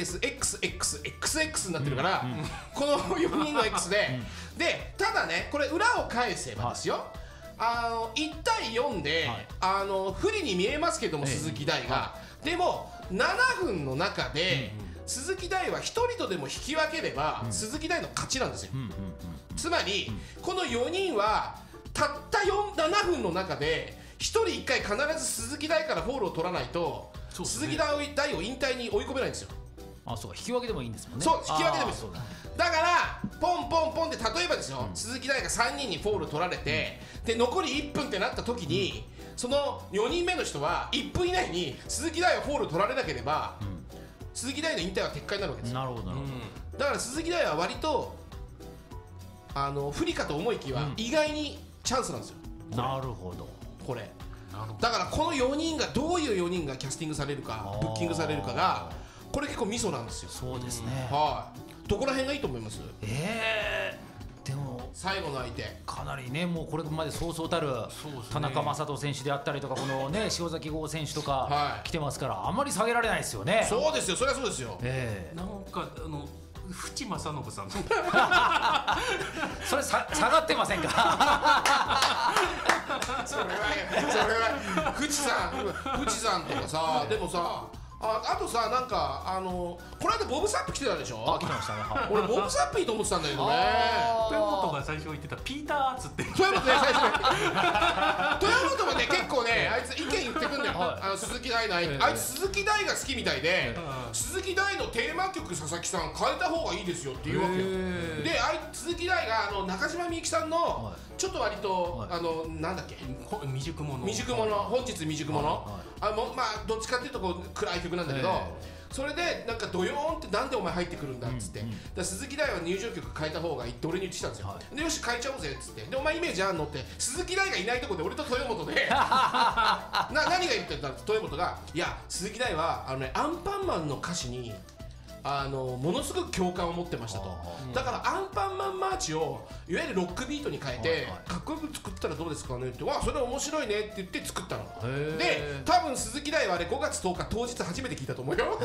VSXXXX になってるから、この4人の X で、ただね、これ裏を返せばですよ、1対4で不利に見えますけども、鈴木大が、でも7分の中で鈴木大は1人とでも引き分ければ鈴木大の勝ちなんですよ。つまりこの4人はたった7分の中で1人1回必ず鈴木大からフォールを取らないと、鈴木大を引退に追い込めないんですよ。 あ、そうか、引き分けでもいいんですもんね。 そう、引き分けでもいいです。だからポンポンポンって、例えばですよ、鈴木大が3人にフォール取られて、で残り1分ってなった時に、その4人目の人は1分以内に鈴木大をフォール取られなければ、鈴木大の引退は撤回になるわけですよ。 なるほど、なるほど。 だから鈴木大は割と不利かと思いきや意外にチャンスなんですよ。 なるほど。 これだからこの4人がどういう4人がキャスティングされるか、ブッキングされるかが、これ結構ミソなんですよ。 そうですね。 どこら辺がいいと思います？ でも最後の相手かなりね、もうこれまでそうそうたる田中将人選手であったりとか、このね塩崎豪選手とか来てますから、あんまり下げられないですよね。 そうですよ、それはそうですよ。 なんか淵正信さんそれ下がってませんか？ それは淵さんとかさ、でもさ、あとさ、なんかこの間ボブサップ来てたでしょ。 来てましたね。 俺ボブサップいいと思ってたんだけどね。 豊本が最初言ってたピーターツって、 豊本ね、最初ね、豊本もね、結構ね、あいつ意見言ってくんだよ。鈴木大のあいつ鈴木大が好きみたいで、鈴木大のテーマ曲佐々木さん変えた方がいいですよって言うわけよ。で、鈴木大が中島みゆきさんのちょっと割となんだっけ、 未熟者、 本日未熟者、まあどっちかっていうとこう暗い曲なんだけど、それでなんかドヨーンって、なんでお前入ってくるんだっつって、鈴木大は入場曲変えた方がいいって俺に言ってきたんですよ。で、よし変えちゃおうぜっつって、でお前イメージあんのって、鈴木大がいないとこで俺と豊本で何が言ってたら、豊本がいや鈴木大はアンパンマンの歌詞にものすごく共感を持ってましたと。だからアンパンマンマーチをいわゆるロックビートに変えてかっこよく作ったらどうですかねって、わそれ面白いねって言って作ったので、多分鈴木大はあれ5月10日当日初めて聞いたと思うよ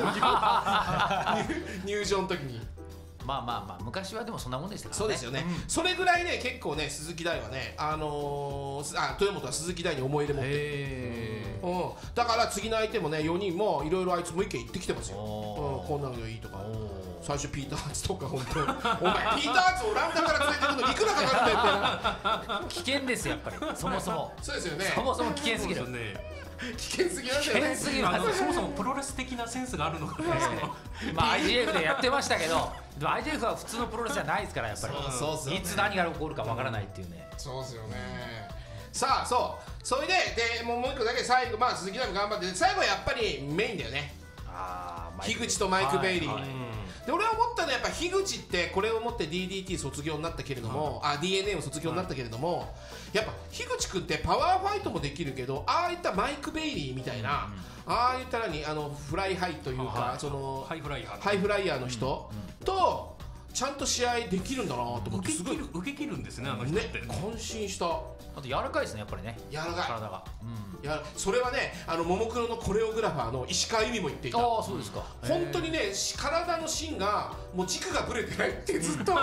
入場の時に。 まあ昔はでもそんなもんでしたからね。 そうですよね、それぐらいね、結構ね、鈴木大はね、豊本は鈴木大に思い入れ持ってる。だから次の相手もね、4人もいろいろあいつも意見言ってきてますよ。こんなのがいいとか、最初ピーターツとか、本当にお前ピーターツオランダから連れてくるのいくらかかるんだよってな。 危険ですよ、やっぱり。そもそもそうですよね、 そもそも危険すぎる。 危険すぎますよね。 そもそもプロレス的なセンスがあるのかね。 まあ IGF でやってましたけど、でも IGF は普通のプロレスじゃないですから、やっぱりいつ何が起こるかわからないっていうね。 そうですよね。さあ、それでもう一個だけ最後、鈴木大も頑張って、最後はやっぱりメインだよね。樋口とマイク・ベイリー。で、俺は思ったのはやっぱ樋口ってこれを持って DDT 卒業になったけれども、DNA も卒業になったけれども、やっぱ樋口君ってパワーファイトもできるけど、ああいったマイク・ベイリーみたいな、ああいったらにフライハイというか、そのハイフライヤーの人とちゃんと試合できるんだなと思って、すごい受け切るんですね、あの人って。 感心した。 あと柔らかいですね、やっぱりね。 柔らかい体が。 それはね、ももクロのコレオグラファーの石川由美も言っていた。 ああ、そうですか。 本当にね、体の芯がもう軸がぶれてないってずっと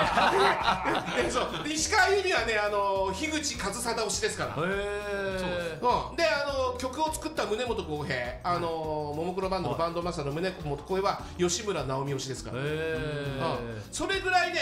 そうで、石川由美はね、樋口和貞推しですから。で、曲を作った宗本浩平、ももクロバンドのバンドマスターの宗本浩平は吉村直美推しですから。それぐらいね、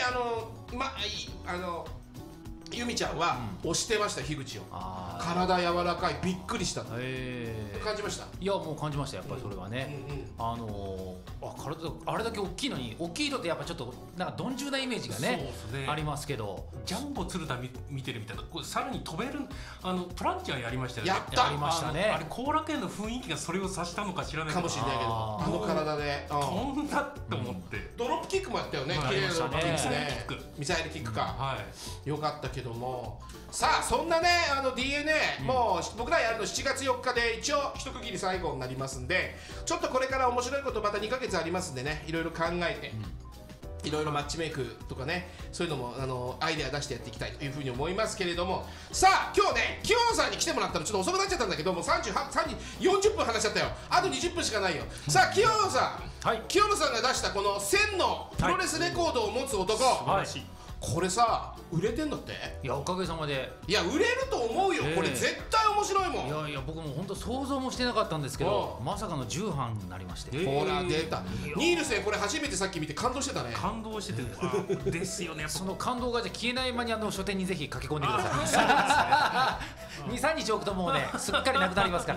由美ちゃんは推してました、樋口を。体柔らかい、びっくりした。感じました？ いや、もう感じました、やっぱりそれはね。体あれだけ大きいのに、大きいのってやっぱちょっとなんか鈍重なイメージがねありますけど、 ジャンボ鶴田見てるみたいな、さらに飛べるプランチャーやりましたよね。 やりましたね。 あれ後楽園の雰囲気がそれを指したのか知らないかもしれないけど、体で飛んだって思って。 ドロップキックもやったよね、綺麗なドロップキックね。ミサイルキックか。よかった。 けども、さあそんなねDNA、もう僕らやるの7月4日で一応一区切り最後になりますんで、ちょっとこれから面白いことまた2ヶ月ありますんでね、いろいろ考えて、いろいろマッチメイクとかね、そういうのもアイデア出してやっていきたいというふうに思いますけれども、さあ今日ね清野さんに来てもらったのちょっと遅くなっちゃったんだけども、40分話しちゃったよ。あと20分しかないよ。さあ清野さん、清野さんが出したこの1000のプロレスレコードを持つ男、これさ売れてんだって。 いやおかげさまで。 いや売れると思うよ、これ絶対面白いもん。 いやいや僕も本当想像もしてなかったんですけど、まさかの10班になりまして、 ほら出た。ニールセンこれ初めてさっき見て感動してたね。 感動しててですよね。 その感動がじゃ消えない間に書店にぜひ駆け込んでください。2、3日置くともうねすっかりなくなりますから。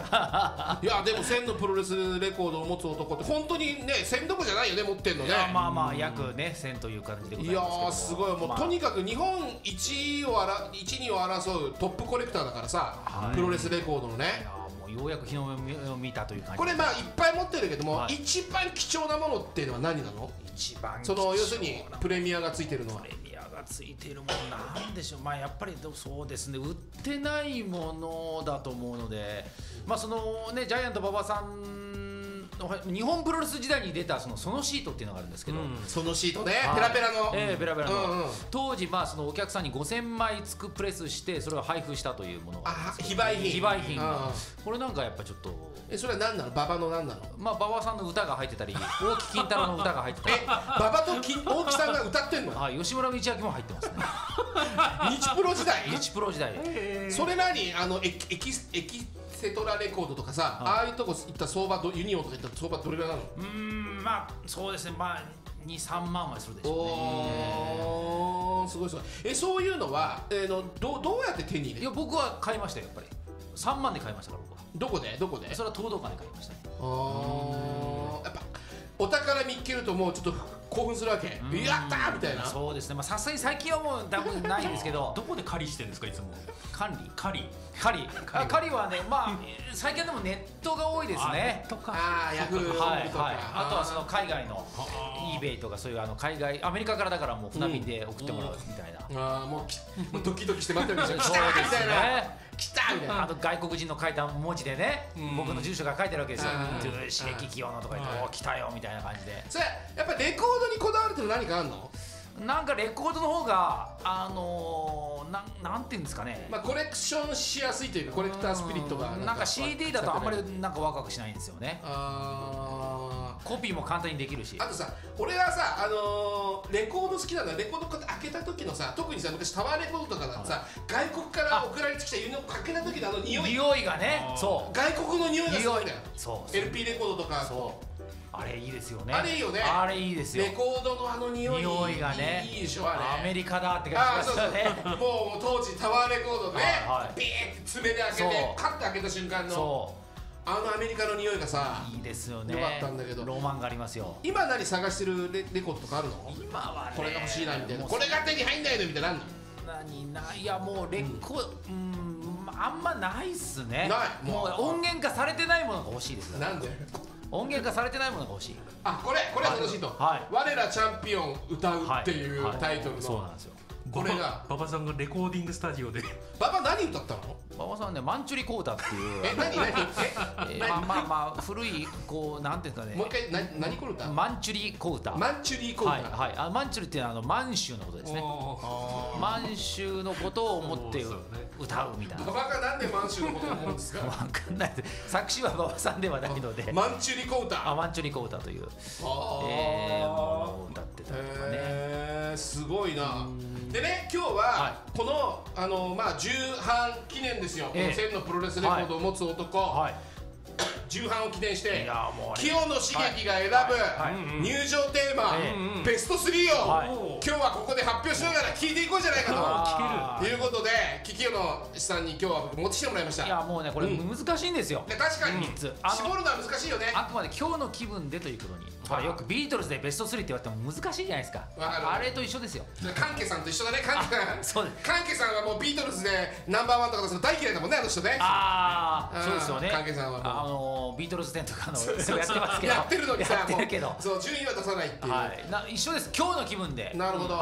いやでも1000のプロレスレコードを持つ男って本当にね1000どこじゃないよね、持ってんのね。 まあまあ約ね1000という感じでございますけども。 いやすごい、もうとにかく日本1位を争うトップコレクターだからさ、プロレスレコードのね。 もうようやく日の目を見たという感じ。 これまあいっぱい持ってるけども、一番貴重なものっていうのは何なの？ 一番その要するにプレミアがついてるのは。 プレミアがついてるものなんでしょう。まあやっぱりそうですね、売ってないものだと思うので、まあそのねジャイアント馬場さん日本プロレス時代に出たそのシートっていうのがあるんですけど、 そのシートね、ペラペラの、 ペラペラの、当時まあそのお客さんに5000枚つくプレスしてそれを配布したというものがあるんですけど、非売品がこれなんかやっぱちょっとそれは何なの？馬場の何なの？ まあ馬場さんの歌が入ってたり大木金太郎の歌が入ってたり馬場と大木さんが歌ってんの？ はい、吉村道明も入ってますね。 日プロ時代？ 日プロ時代。 それ何エキセトラレコードとかさ、ああいうとこ行った相場ユニオンとか行った相場どれぐらいなの？ まあそうですね、まあ2、3万はするでしょうね。 おーすごいすごい。そういうのはどうやって手に入れる？ いや僕は買いましたよ、やっぱり3万で買いましたから僕は。 どこで？それは東道館で買いましたね。 やっぱお宝見っけるともうちょっと興奮するわけ。やったーみたいな。 そうですね、まあさすがに最近はもう多分ないんですけど。 どこで狩りしてるんですかいつも？狩りはね、まあ最近でもネットが多いですね。 ヤフーとか。 あとはその海外の eBay とかそういう海外アメリカからだからもう船便で送ってもらうみたいな。 もうドキドキして待ってるでしょ。来たーみたいな。来たみたいな。 あと外国人の書いた文字でね、僕の住所が書いてあるわけですよ。刺激清野とか言って来たよみたいな感じで。 それやっぱレコードにこだわるって何かあるの？ なんかレコードの方がなんていうんですかね、 まあコレクションしやすいというかコレクタースピリットがなんか CD だとあんまりなんかワクワクしないんですよね。コピーも簡単にできるし。 あとさ、俺はさレコード好きなのはレコードこうやって開けた時のさ、特にさ昔タワーレコードとかだとさ、外国から送られてきた輸入を開けた時の匂いがね、そう外国の匂いがするんだよ。 そう LP レコードとか。 あれいいですよね。 あれいいよね。 あれいいですよ。 レコードの匂いがね、 いいでしょあれ。 アメリカだって感じがしたね。 もう当時タワーレコードでビーって爪で開けてカッて開けた瞬間のアメリカの匂いがさ、 いいですよね。 よかったんだけど。 ロマンがありますよ。 今何探してるレコードとかあるの？ 今はね、 これが欲しいなみたいな、これが手に入んないのみたいなのいやもうレコードあんまないっすね。もう音源化されてないものが欲しいです。 なんで？ 音源化されてないものが欲しい。 これは楽しいと。我らチャンピオン歌うっていうタイトルの。 そうなんですよ。 これが馬場さんがレコーディングスタジオで。 馬場何歌ったの？ 馬場さんはね、マンチュリコータっていう何まあ古いこうなんていうんですかね。 もう一回何コルタ？ マンチュリコータ。 マンチュリコータ。 はい。マンチュリっていうのは満州のことですね。満州のことを思って歌うみたいな。 馬場がなんで満州のことを思うんですか？ わかんないです。作詞は馬場さんではないので。 マンチュリコータ。 マンチュリコータというものを歌ってたりとかね。 すごいな。でね、今日はこの重版記念ですよ。この1000のプロレスレコードを持つ男。重版を記念して清野茂樹が選ぶ入場テーマベスト3を今日はここで発表しながら聞いていこうじゃないかということで、清野さんに今日は僕持ってきてもらいました。 いやもうねこれ難しいんですよ。 確かに絞るのは難しいよね。 あくまで今日の気分でということに。よくビートルズでベスト3って言われても難しいじゃないですか。あれと一緒ですよ。 カンケさんと一緒だね。カンケそうです。 カンケさんはもうビートルズでナンバーワンとかその大嫌いだもんね、あの人ね。 そうですよね。 カンケさんはもうビートルズ展とかそうやってますけど。 やってるのにさ、 やってるけど。 そう順位は出さないっていう。 一緒です。今日の気分で。 なるほど。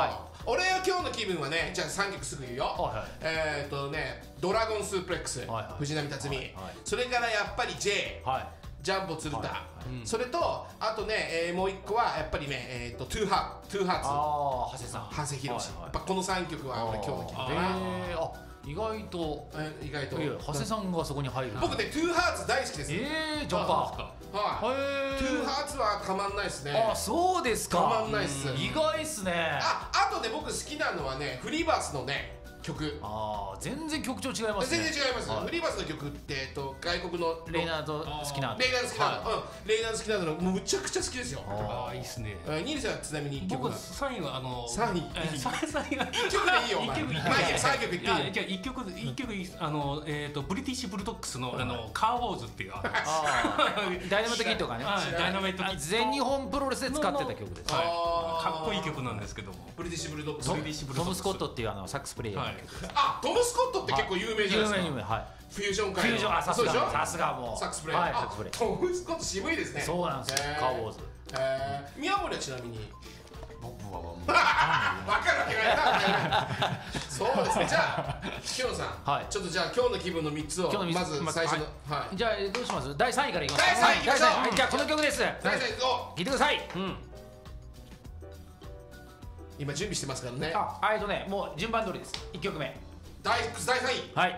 俺は今日の気分はね、じゃあ3曲すぐ言うよ。ドラゴンスープレックス、藤波辰巳、それからやっぱり J、ジャンボ鶴田、それとあとね、もう一個はやっぱりね、トゥーハーツ、長谷博。やっぱこの3曲は俺今日の気分かな。 意外と長谷さんがそこに入る。 僕ねトゥーハーツ大好きです。 ジャンパー。 はい。トゥーハーツはたまんないですね。 あ、そうですか。 たまんないっす。 意外っすね。 あとね、僕好きなのはね、フリーバースのね曲。 全然曲調違いますね。 全然違います。フリーバースの曲って外国のレイナード好きな。 レイナード好きなのむちゃくちゃ好きですよ。 ああ、いいっすね。 ニールさんはちなみに僕3位は 3位1曲でいいよ。お前3曲言っていいよ。 じゃあ1曲ブリティッシュブルドッグスのカーウォーズっていうダイナマイトキッドがね、 ダイナマイトキッド全日本プロレスで使ってた曲です。 かっこいい曲なんですけども、 ブリティッシュブルドッグス、 トム・スコットっていうサックスプレイヤー。 トム・スコットって結構有名じゃないですか。 有名、はい。 フュージョン界の。 さすがもう。 サックスプレイヤー。トム・スコット渋いですね。 そうなんですよ。カーウォーズ。 宮森はちなみに。 僕は分かるわけないな。そうですね。じゃあ清野さん、ちょっとじゃあ今日の気分の3つをまず最初の。 じゃあどうします？第3位からいきます。 第3位いきましょう。 じゃあこの曲です。 第3位を聞いてください。 今準備してますからね。 もう順番通りです。1曲目。 第3位。 はい。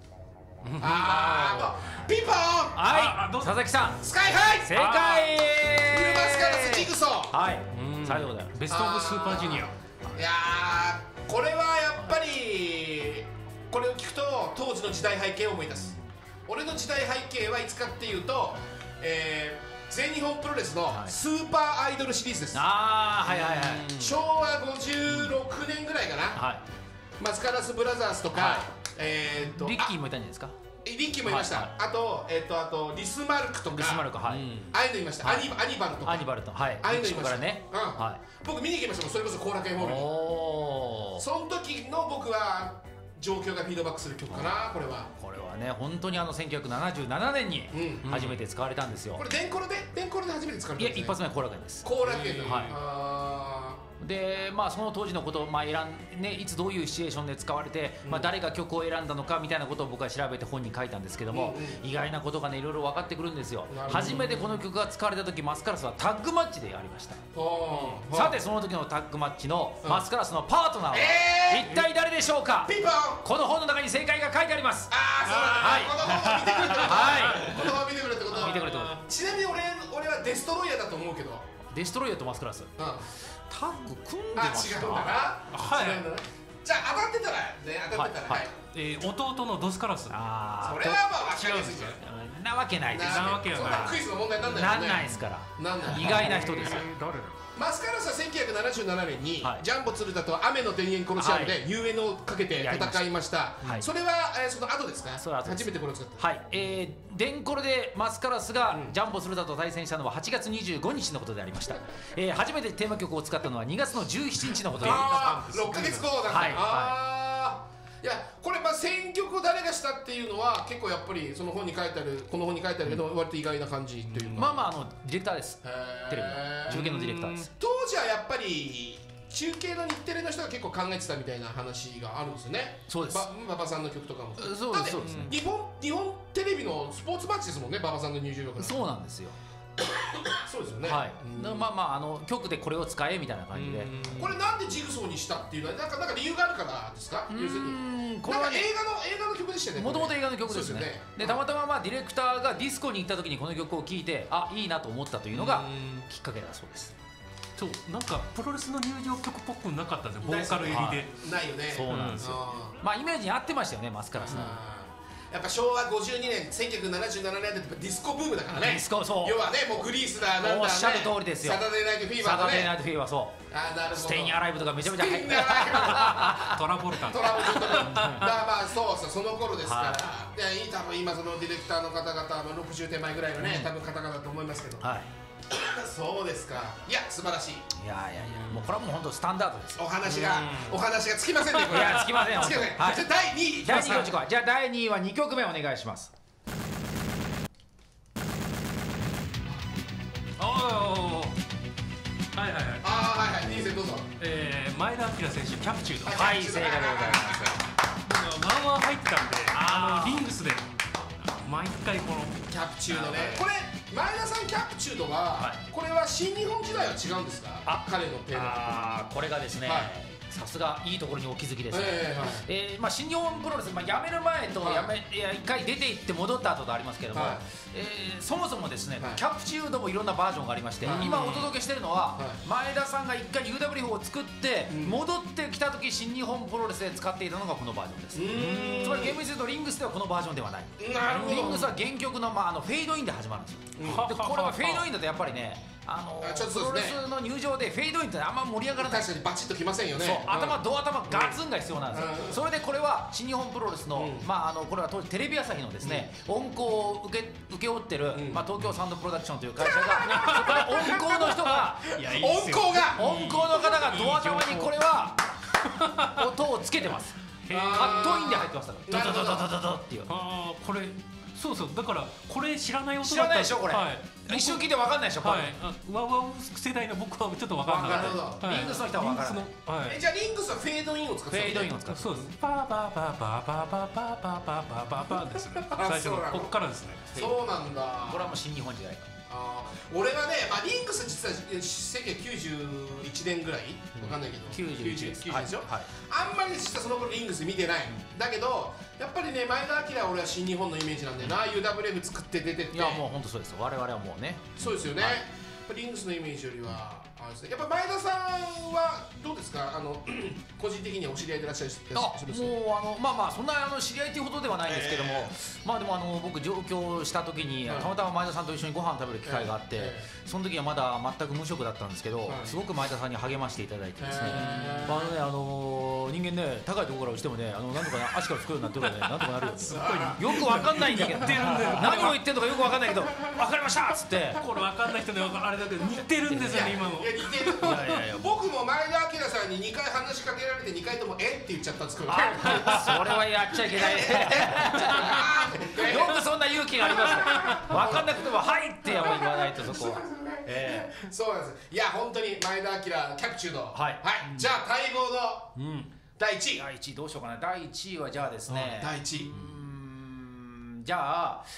ピンポーン。 はい。佐々木さん。 スカイハイ。 正解。 フルマスカラスジグソー。 はい。最後だよ。 ベストオブスーパージュニア。 いやー、これはやっぱりこれを聞くと当時の時代背景を思い出す。俺の時代背景はいつかっていうと、全日本プロレスのスーパーアイドルシリーズです。昭和56年ぐらいかな。マスカラスブラザーズとか、 リッキーもいたんじゃないですか。 リッキーもいました。あとリスマルクとか、ああいうのいました。アニバルとか、ああいうのいましたね。僕見に行きましたもん。それこそ後楽園ホールに。その時の僕は状況がフィードバックする曲かな。これはね、本当に1977年に初めて使われたんですよ。 これ電コロで初めて使われたんですね。 いや、一発目は後楽園です。 後楽園の。 で、その当時のことをいつどういうシチュエーションで使われて、誰が曲を選んだのかみたいなことを僕は調べて本に書いたんですけども、意外なことがねいろいろ分かってくるんですよ。初めてこの曲が使われた時、マスカラスはタッグマッチでやりました。さてその時のタッグマッチのマスカラスのパートナーは一体誰でしょうか。この本の中に正解が書いてあります。 この本を見てくれってこと。この本を見てくれってこと。 見てくれってこと。 ちなみに俺はデストロイヤーだと思うけど。 デストロイヤーとマスカラス。タッグ組んでました。 違うんだな。じゃあ当たってたらね、 弟のドスカラス。 それは分かりやすいじゃん。 なわけないです。 クイズの問題なんないですから。意外な人ですよ。 マスカラスは1977年にジャンボ鶴田と雨の田園コロシアムで UN をかけて戦いました。それはその後ですか。初めてこれを使った。 デンコロでマスカラスがジャンボ鶴田と対戦したのは8月25日のことでありました。初めてテーマ曲を使ったのは2月の17日のことであります。6ヶ月後だった。いや、これ選曲を誰がしたっていうのは結構やっぱりその本に書いてある、この本に書いてあるけど割と意外な感じっていうか。 ディレクターです。テレビの中継のディレクターです。 当時はやっぱり中継の日テレの人が結構考えてたみたいな話があるんですよね。 そうです。 馬場さんの曲とかも。 そうですね。 日本テレビのスポーツマッチですもんね、馬場さんの入場曲。 そうなんですよ。 そうですよね。 曲でこれを使えみたいな感じで。 これなんでジグソーにしたっていうのはなんか理由があるからですか。要するにこれは映画の曲でしたよね。 もともと映画の曲ですね。でたまたまディレクターがディスコに行った時にこの曲を聴いて、いいなと思ったというのがきっかけだそうです。 そう、なんかプロレスの入場曲っぽくなかったんですよ。ボーカル入りで。 ないよね。 そうなんですよ。イメージに合ってましたよね、マスカラスの。 やっぱ昭和52年1977年ってディスコブームだからね。要はね、もうグリースだなんだね。 おっしゃる通りですよ。 サタデーナイトフィーバーだね。 サタデーナイトフィーバー、そう。 なるほど。 ステインアライブとかめちゃめちゃ入ってる。 トラボルタ。 だからそうその頃ですから。多分今そのディレクターの方々60手前ぐらいのね、多分方々だと思いますけど。そうですか。いや素晴らしい。 いやもうこれはもう本当スタンダードです。 お話がつきませんね。 いやつきません。 じゃあ第2位いきますか。 じゃあ第2位は2曲目お願いします。 はい、ニーゼどうぞ。 前田明選手キャプチュード。 はい、正解でございます。 ワンワン入ってたんで、リングスで毎回このキャプチュードね。これ前田さんキャプチュードはこれは新日本時代は違うんですか？彼のペア。 これがですね、さすがいいところにお気づきですね。新日本プロレス、辞める前と一回出て行って戻った後とありますけども、そもそもですね、キャプチュードもいろんなバージョンがありまして、今お届けしているのは前田さんが一回 UWF を作って戻ってきた時新日本プロレスで使っていたのがこのバージョンです。つまり厳密に言うとリングスではこのバージョンではない。リングスは原曲のフェードインで始まるんですよ。でこれはフェードインだとやっぱりね、プロレスの入場でフェードインってあんま盛り上がらない。 確かにバチッときませんよね。 そう、ドア頭ガツンが必要なんですよ。それでこれは新日本プロレスのこれは当時テレビ朝日のですね音響を請け負ってる東京サウンドプロダクションという会社が、そこで音響の人が音響の方がドア頭にこれは音をつけてます。カットインで入ってますからドドドドドドドっていう。 これそうだからこれ知らない音だった。 知らないでしょこれ。一瞬聞いて分かんないでしょこれ。 ワウワウ世代の僕はちょっと分かんない。 リングスの人は分からない。 じゃあリングスはフェードインを使ってフェードインを使って。 そうです。パーパーパーパーパーパーパーパーパーパーパーパーですね。最初のこっからですね。 そうなんだ。 これはもう新日本時代。 俺はね、リングス実は1991年ぐらいわかんないけど 91でしょ。あんまり実はその頃リングス見てない。だけどやっぱりね、前田明は俺は新日本のイメージなんだよな。 UWF 作って出てって。 いやもう本当そうですよ。我々はもうね。 そうですよね。リングスのイメージよりはやっぱ前田さんはどうですか？個人的にはお知り合いでいらっしゃるします？ もうそんな知り合いというほどではないんですけども、でも僕上京した時にたまたま前田さんと一緒にご飯食べる機会があって、その時はまだ全く無職だったんですけど、すごく前田さんに励ましていただいてですね、人間ね、高いところから落ちてもね、なんとか足からつくようになってるからね、なんとかなるよ。よくわかんないんだけど、何を言ってるのかよくわかんないけど、わかりましたっつって。 これわかんない人であれだけど似てるんですよね今の。 似てる。僕も前田明さんに2回話しかけられて2回とも「えっ?」て言っちゃったんですけど、それはやっちゃいけない。よくそんな勇気がありますね。分かんなくても「はい」って言わないと、そこは。 そうなんです。いや本当に前田明キャプチュード。じゃあ待望の第1位。 第1位どうしようかな。第1位はじゃあですね、 第1位じゃあ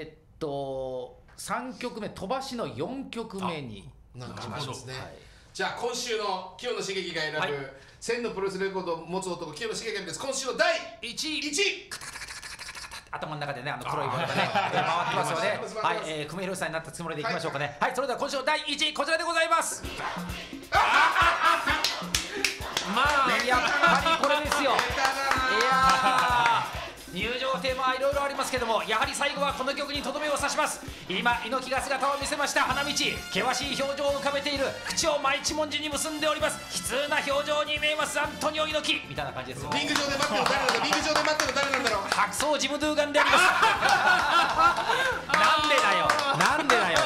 3曲目飛ばしの4曲目になんかですね。じゃあ今週の清野茂樹が選ぶ1000のプロレスレコードを持つ男清野茂樹です。今週の第1位。 頭の中でね黒いボールがね回ってますよね。はい、久米宏さんになったつもりでいきましょうかね。はい、それでは今週の第1位こちらでございます。やっぱりこれですよ。入場テーマはいろいろありますけども、やはり最後はこの曲にとどめを刺します。今猪木が姿を見せました花道、険しい表情を浮かべている、口を真一文字に結んでおります。悲痛な表情に見えますアントニオ猪木みたいな感じですよ。 リング上で待ってる誰なんだ。リング上で待ってる誰なんだろう。 白装ジムドゥーガンであります。なんでだよなんでだよ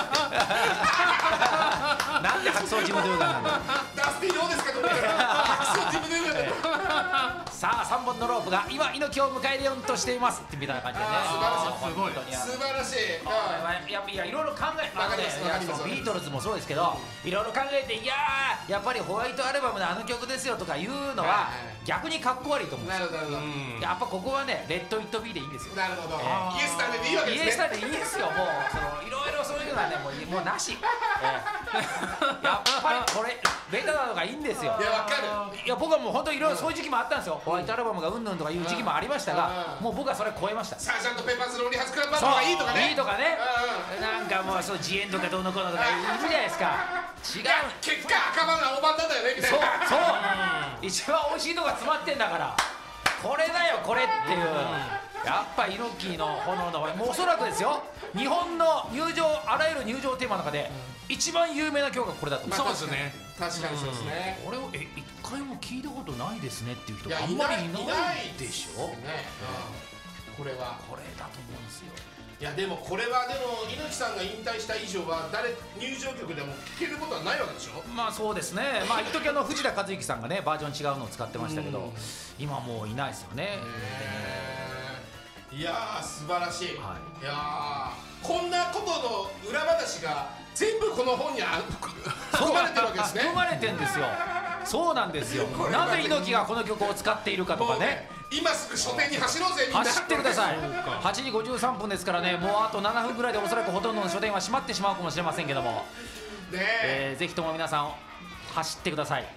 なんで白装ジムドゥーガンなんだよ。 ダスティどうですか。白装ジムドゥーガンさあ3本のロープが今猪木を迎えるようとしていますみたいな感じでね。 素晴らしい。 いやいろいろ考えて、ビートルズもそうですけど、いろいろ考えて、やっぱりホワイトアルバムのあの曲ですよとかいうのは逆にかっこ悪いと思うんですよ。やっぱここはね、レッド・イット・ビーでいいんですよ。 なるほど。イエスタでいいわけですね。 イエスタでいいですよ。もういろいろそういうのはね、もうなし。やっぱりこれベタなのがいいんですよ。 いやわかる。 いや僕はもう本当にいろいろそういう時期もあったんですよ。ホワイトアルバムがうんぬんとかいう時期もありましたが、もう僕はそれ超えました。 サージャントペッパーズローリーハズクラブバンドがいいとかね。 いいとかね。なんかもうそうジエンとかどうのこうのとかいるじゃないですか。違う。 結果赤羽が大判だよねみたいな。 そう一番美味しいとこが詰まってんだから、これだよこれっていう。やっぱ猪木の炎のもうおそらくですよ、日本のあらゆる入場テーマの中で一番有名な曲がこれだと思う。 そうですね。 確かにそうですね。 これを一回も聞いたことないですねっていう人あんまりいないでしょ。 これはこれだと思うんですよ。 いやでもこれは猪木さんが引退した以上は入場曲でも聴けることはないわけでしょ。 まあそうですね。一時藤田和之さんがねバージョン違うのを使ってましたけど、今もういないですよね。 いやー素晴らしい。いやこんなことの裏話が全部この本に含まれてるわけですね。 含まれてるんですよ。 そうなんですよ。なぜ猪木がこの曲を使っているかとかね。 今すぐ書店に走ろうぜみんな。 走ってください。8時53分ですからね、もうあと7分ぐらいでおそらくほとんどの書店は閉まってしまうかもしれませんけども、ぜひとも皆さん走ってください。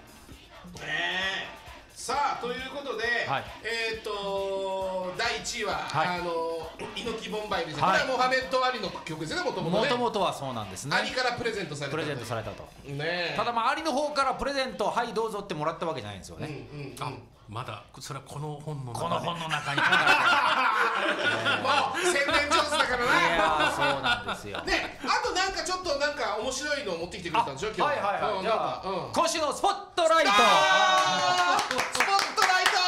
さあということで、 はい、 第1位は、 はい、 猪木ボンバイです、はい、これはモハメッド・アリの曲ですね、もともとはそうなんですね。 アリからプレゼントされたと。 ね、ただまあアリの方からプレゼントはいどうぞってもらったわけじゃないんですよね。 まだそれはこの本の中にもう宣伝上手だからね。 いやそうなんですよ。 ね、あとなんかちょっとなんか面白いのを持ってきてくれたんでしょ今日。 はいはいはい。じゃあ今週のスポットライト。 スポットライト。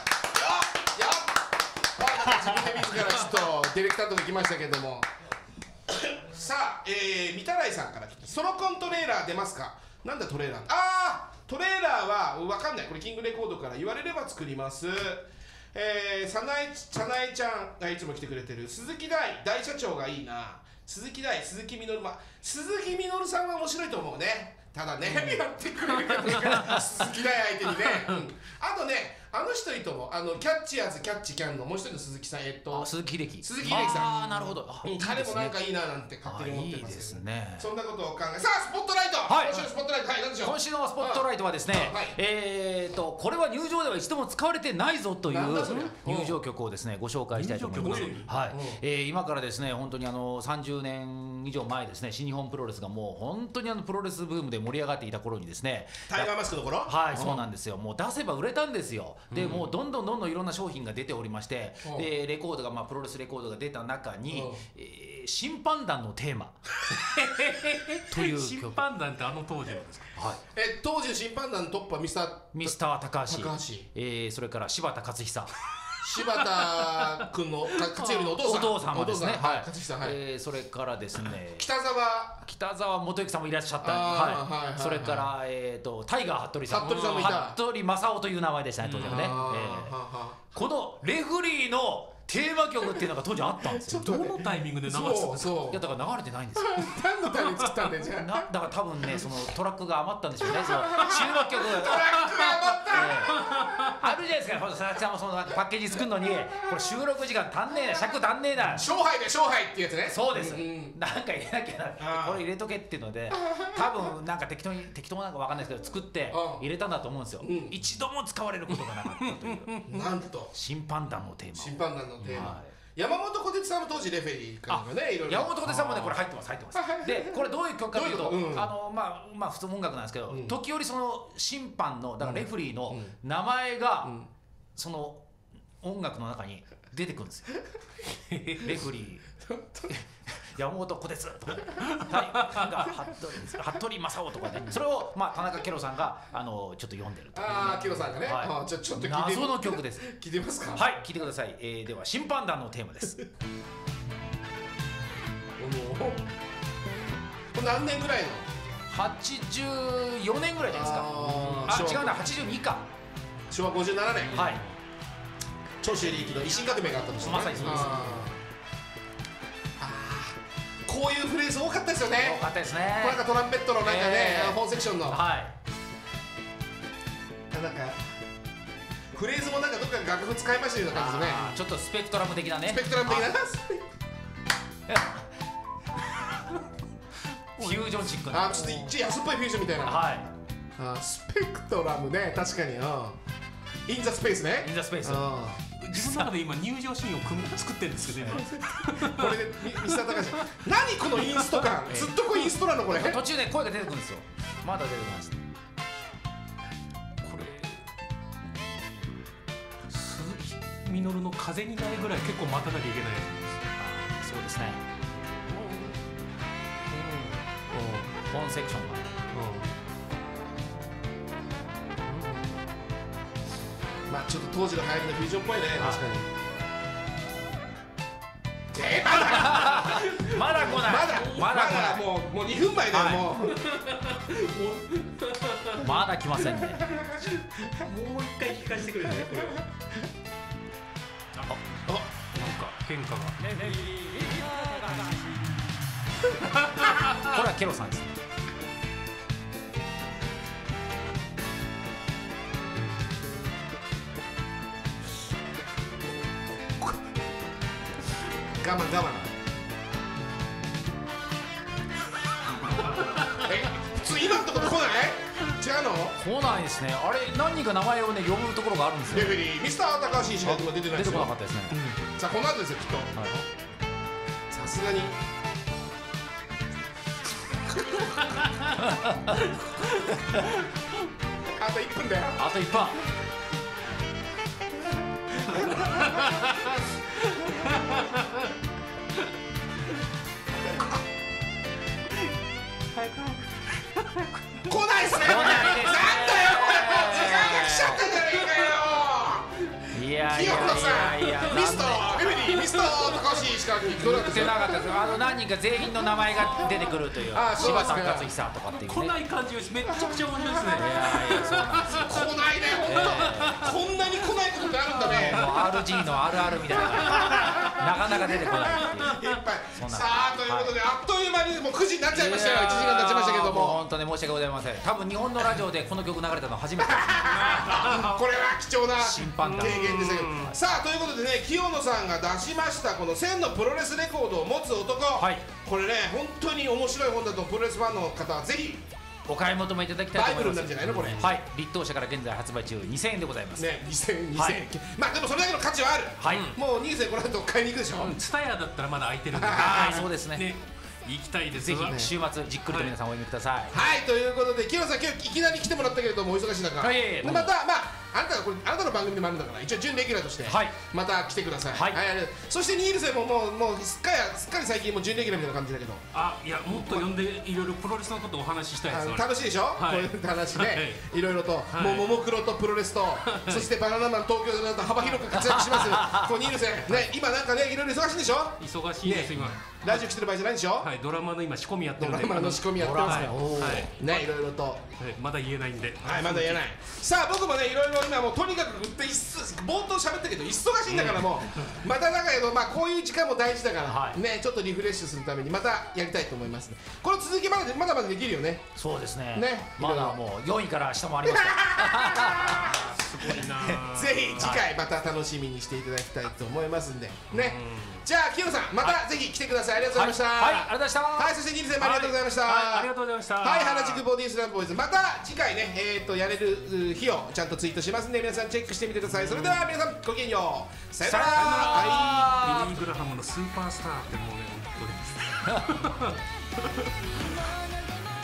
自分で自らちょっとディレクターとか来ましたけれども。さあ、御手洗さんから来て、ソロコントレーラー出ますか。なんだトレーラー。トレーラーは分かんない。これキングレコードから言われれば作ります。早苗ちゃんがいつも来てくれてる鈴木大社長がいいな。鈴木みのる、鈴木みのるさんは面白いと思うね。ただね、やってくれるから鈴木大相手にね、あとね、あの人いいと思う。キャッチアーズキャッチキャンのもう一人の鈴木さん、 鈴木秀樹さん。 なるほど。 彼もなんかいいななんて勝手に思ってます。 いいですね。 そんなことを考え、さあスポットライト。今週のスポットライト、はい、何でしょう。 今週のスポットライトはですね、これは入場では一度も使われてないぞという入場曲をですねご紹介したいと思います。はい。今からですね、本当に30年以上前ですね、新日本プロレスがもう本当にプロレスブームで盛り上がっていた頃にですね、 タイガーマスクの頃、 はい、そうなんですよ。もう出せば売れたんですよ。でもうどんどんいろんな商品が出ておりまして、でレコードがプロレスレコードが出た中に審判団のテーマという曲。 審判団って当時のですか。 はい。当時の審判団のトップはミスター高橋、それから柴田勝久。 柴田君の勝頼のお父様ですね。 はい。 それからですね、 北沢元幸さんもいらっしゃった。はい。それからタイガー服部さんもいた。服部正雄という名前でしたね当時はね。このレフリーのテーマ曲っていうのが当時あったんですよ。 どのタイミングで流してたんですか。 いやだから流れてないんですよ。 何のタイミング作ったんでじゃあ。 だから多分ね、そのトラックが余ったんでしょうね。その収録曲が。 トラックが余った。 あるじゃないですか。佐々木さんもそのパッケージ作るのに、これ収録時間足んねえな、尺足んねえな。 勝敗っていうやつね。 そうです。なんか入れなきゃな。これ入れとけっていうので、多分なんか適当なんかわかんないですけど作って入れたんだと思うんですよ。一度も使われることがなかったという。 なんと審判団のテーマ。 審判団のテーマ。山本小鉄さんも当時レフェリーからね、いろいろ。 山本小鉄さんもね、これ入ってます。で、これどういう曲かというと、普通の音楽なんですけど、時折その審判のだからレフリーの名前がその音楽の中に出てくるんですよ。レフリー山本小鉄とかね、服部正雄とかね、それを田中ケロさんがちょっと読んでるという。 ケロさんがね、ちょっと聞いて。 謎の曲です。 聞いてますか。 はい、聞いてください。では審判団のテーマです。これ何年ぐらいの ？84年ぐらいじゃないですか。違うな、82か。 昭和57年。 はい。 長州力の維新革命があったんですよね。 まさにそうです。 こういうフレーズ多かったですよね。 多かったですね。 これなんかトランペットのなんかね、本セクションの。 はい。 なんかフレーズもなんかどっか楽譜使いましたような感じですね。 ちょっとスペクトラム的なね。 スペクトラム的な。 フュージョンチックな。 ちょっと安っぽいフュージョンみたいな。 はい。 スペクトラムね、確かに。インザスペースね。 インザスペース。 自分の中で今入場シーンを作ってるんですけど、 これでミスター高橋、何このインスト感、ずっとインストなのこれ。 途中で声が出てくるんですよ。まだ出てきます。これ鈴木みのるの風になるぐらい結構待たなきゃいけないやつです。そうですね。本セクションが。 ちょっと当時の流行りのフュージョンっぽいね。確かに。まだ来ない。まだ来ない。 もう2分前だよ。もうまだ来ませんね。 もう一回聞かせてくれね。これなんか変化が。 これはケロさんです。 我慢。普通今のところ来ない？違うの？ 来ないですね。あれ何人か名前をね呼ぶところがあるんですよ。 レフェリーミスター高橋石川君は出てないですよ。 出てこなかったですね。 さあこの後ですよきっと。さすがに。あと1分だよ。 あと1分。 来ないっすね。なんだよこれ、もう時間が来ちゃったじゃねえかよ。 いや清子さん、ミストレフェリーミスト高橋石川君どうだったですか？ 出なかったです。何人か全員の名前が出てくるという。柴田勝久とかっていうね。 来ない感じです。めっちゃくちゃ面白いですね。 いやそうなんですよ。 来ないね本当。こんなに来ないことってあるんだね。 RG のあるあるみたいな。なかなか出てこないっていう。 いっぱい。さあということであっという間にもう9時になっちゃいましたよ。1時間経ちましたけども。 本当に申し訳ございません。多分日本のラジオでこの曲流れたの初めてです。 これは貴重な審判団経験でしたけど。さあということでね、清野さんが出しましたこの1000のプロレスレコードを持つ男、これね本当に面白い本だとプロレスファンの方はぜひお買い求めいただきたいと思います。 バイブルになるんじゃないのこれ。 はい、立冬社から現在発売中2000円でございますね。2000円、まあでもそれだけの価値はある。もう2000円この後買いに行くでしょ。 ツタヤだったらまだ空いてるんで。 そうですね。 行きたいです。 ぜひ週末じっくりと皆さんお読みください。 はい、ということで清野さん今日いきなり来てもらったけれどもお忙しい中、またあなたの番組でもあるんだから一応準レギュラーとしてまた来てください。そしてニールセンももうすっかり最近もう準レギュラーみたいな感じだけど、 いやもっと呼んでいろいろプロレスのことをお話ししたいです。 楽しいでしょ、こういう話ね。いろいろともうももクロとプロレスとそしてバナナマン東京で幅広く活躍しますこうニールセンね、今なんかねいろいろ忙しいんでしょ。 忙しいです今。 ラジオ来てる場合じゃないでしょ。 はい、ドラマの今仕込みやってるんで。 ドラマの仕込みやってますからね、いろいろとまだ言えないんで。 はい、まだ言えない。さあ僕もねいろいろ今もうとにかく冒頭喋ったけど忙しいんだからもうまただけどこういう時間も大事だからね、ちょっとリフレッシュするためにまたやりたいと思いますね。この続きまだまだできるよね。 そうですね。まだもう4位から下もありますから。 すごいな。 ぜひ次回また楽しみにしていただきたいと思いますんでね。じゃあ清野さんまたぜひ来てください。ありがとうございました。 はい、ありがとうございました。 はい、そしてニールセンもありがとうございました。 ありがとうございました。 はい、原宿ボディスラムボーイズまた次回ねやれる日をちゃんとツイートしますんで皆さんチェックしてみてください。それでは皆さんごきげんよう。さよなら。 ビリー・グラハムのスーパースターってもうね本当に。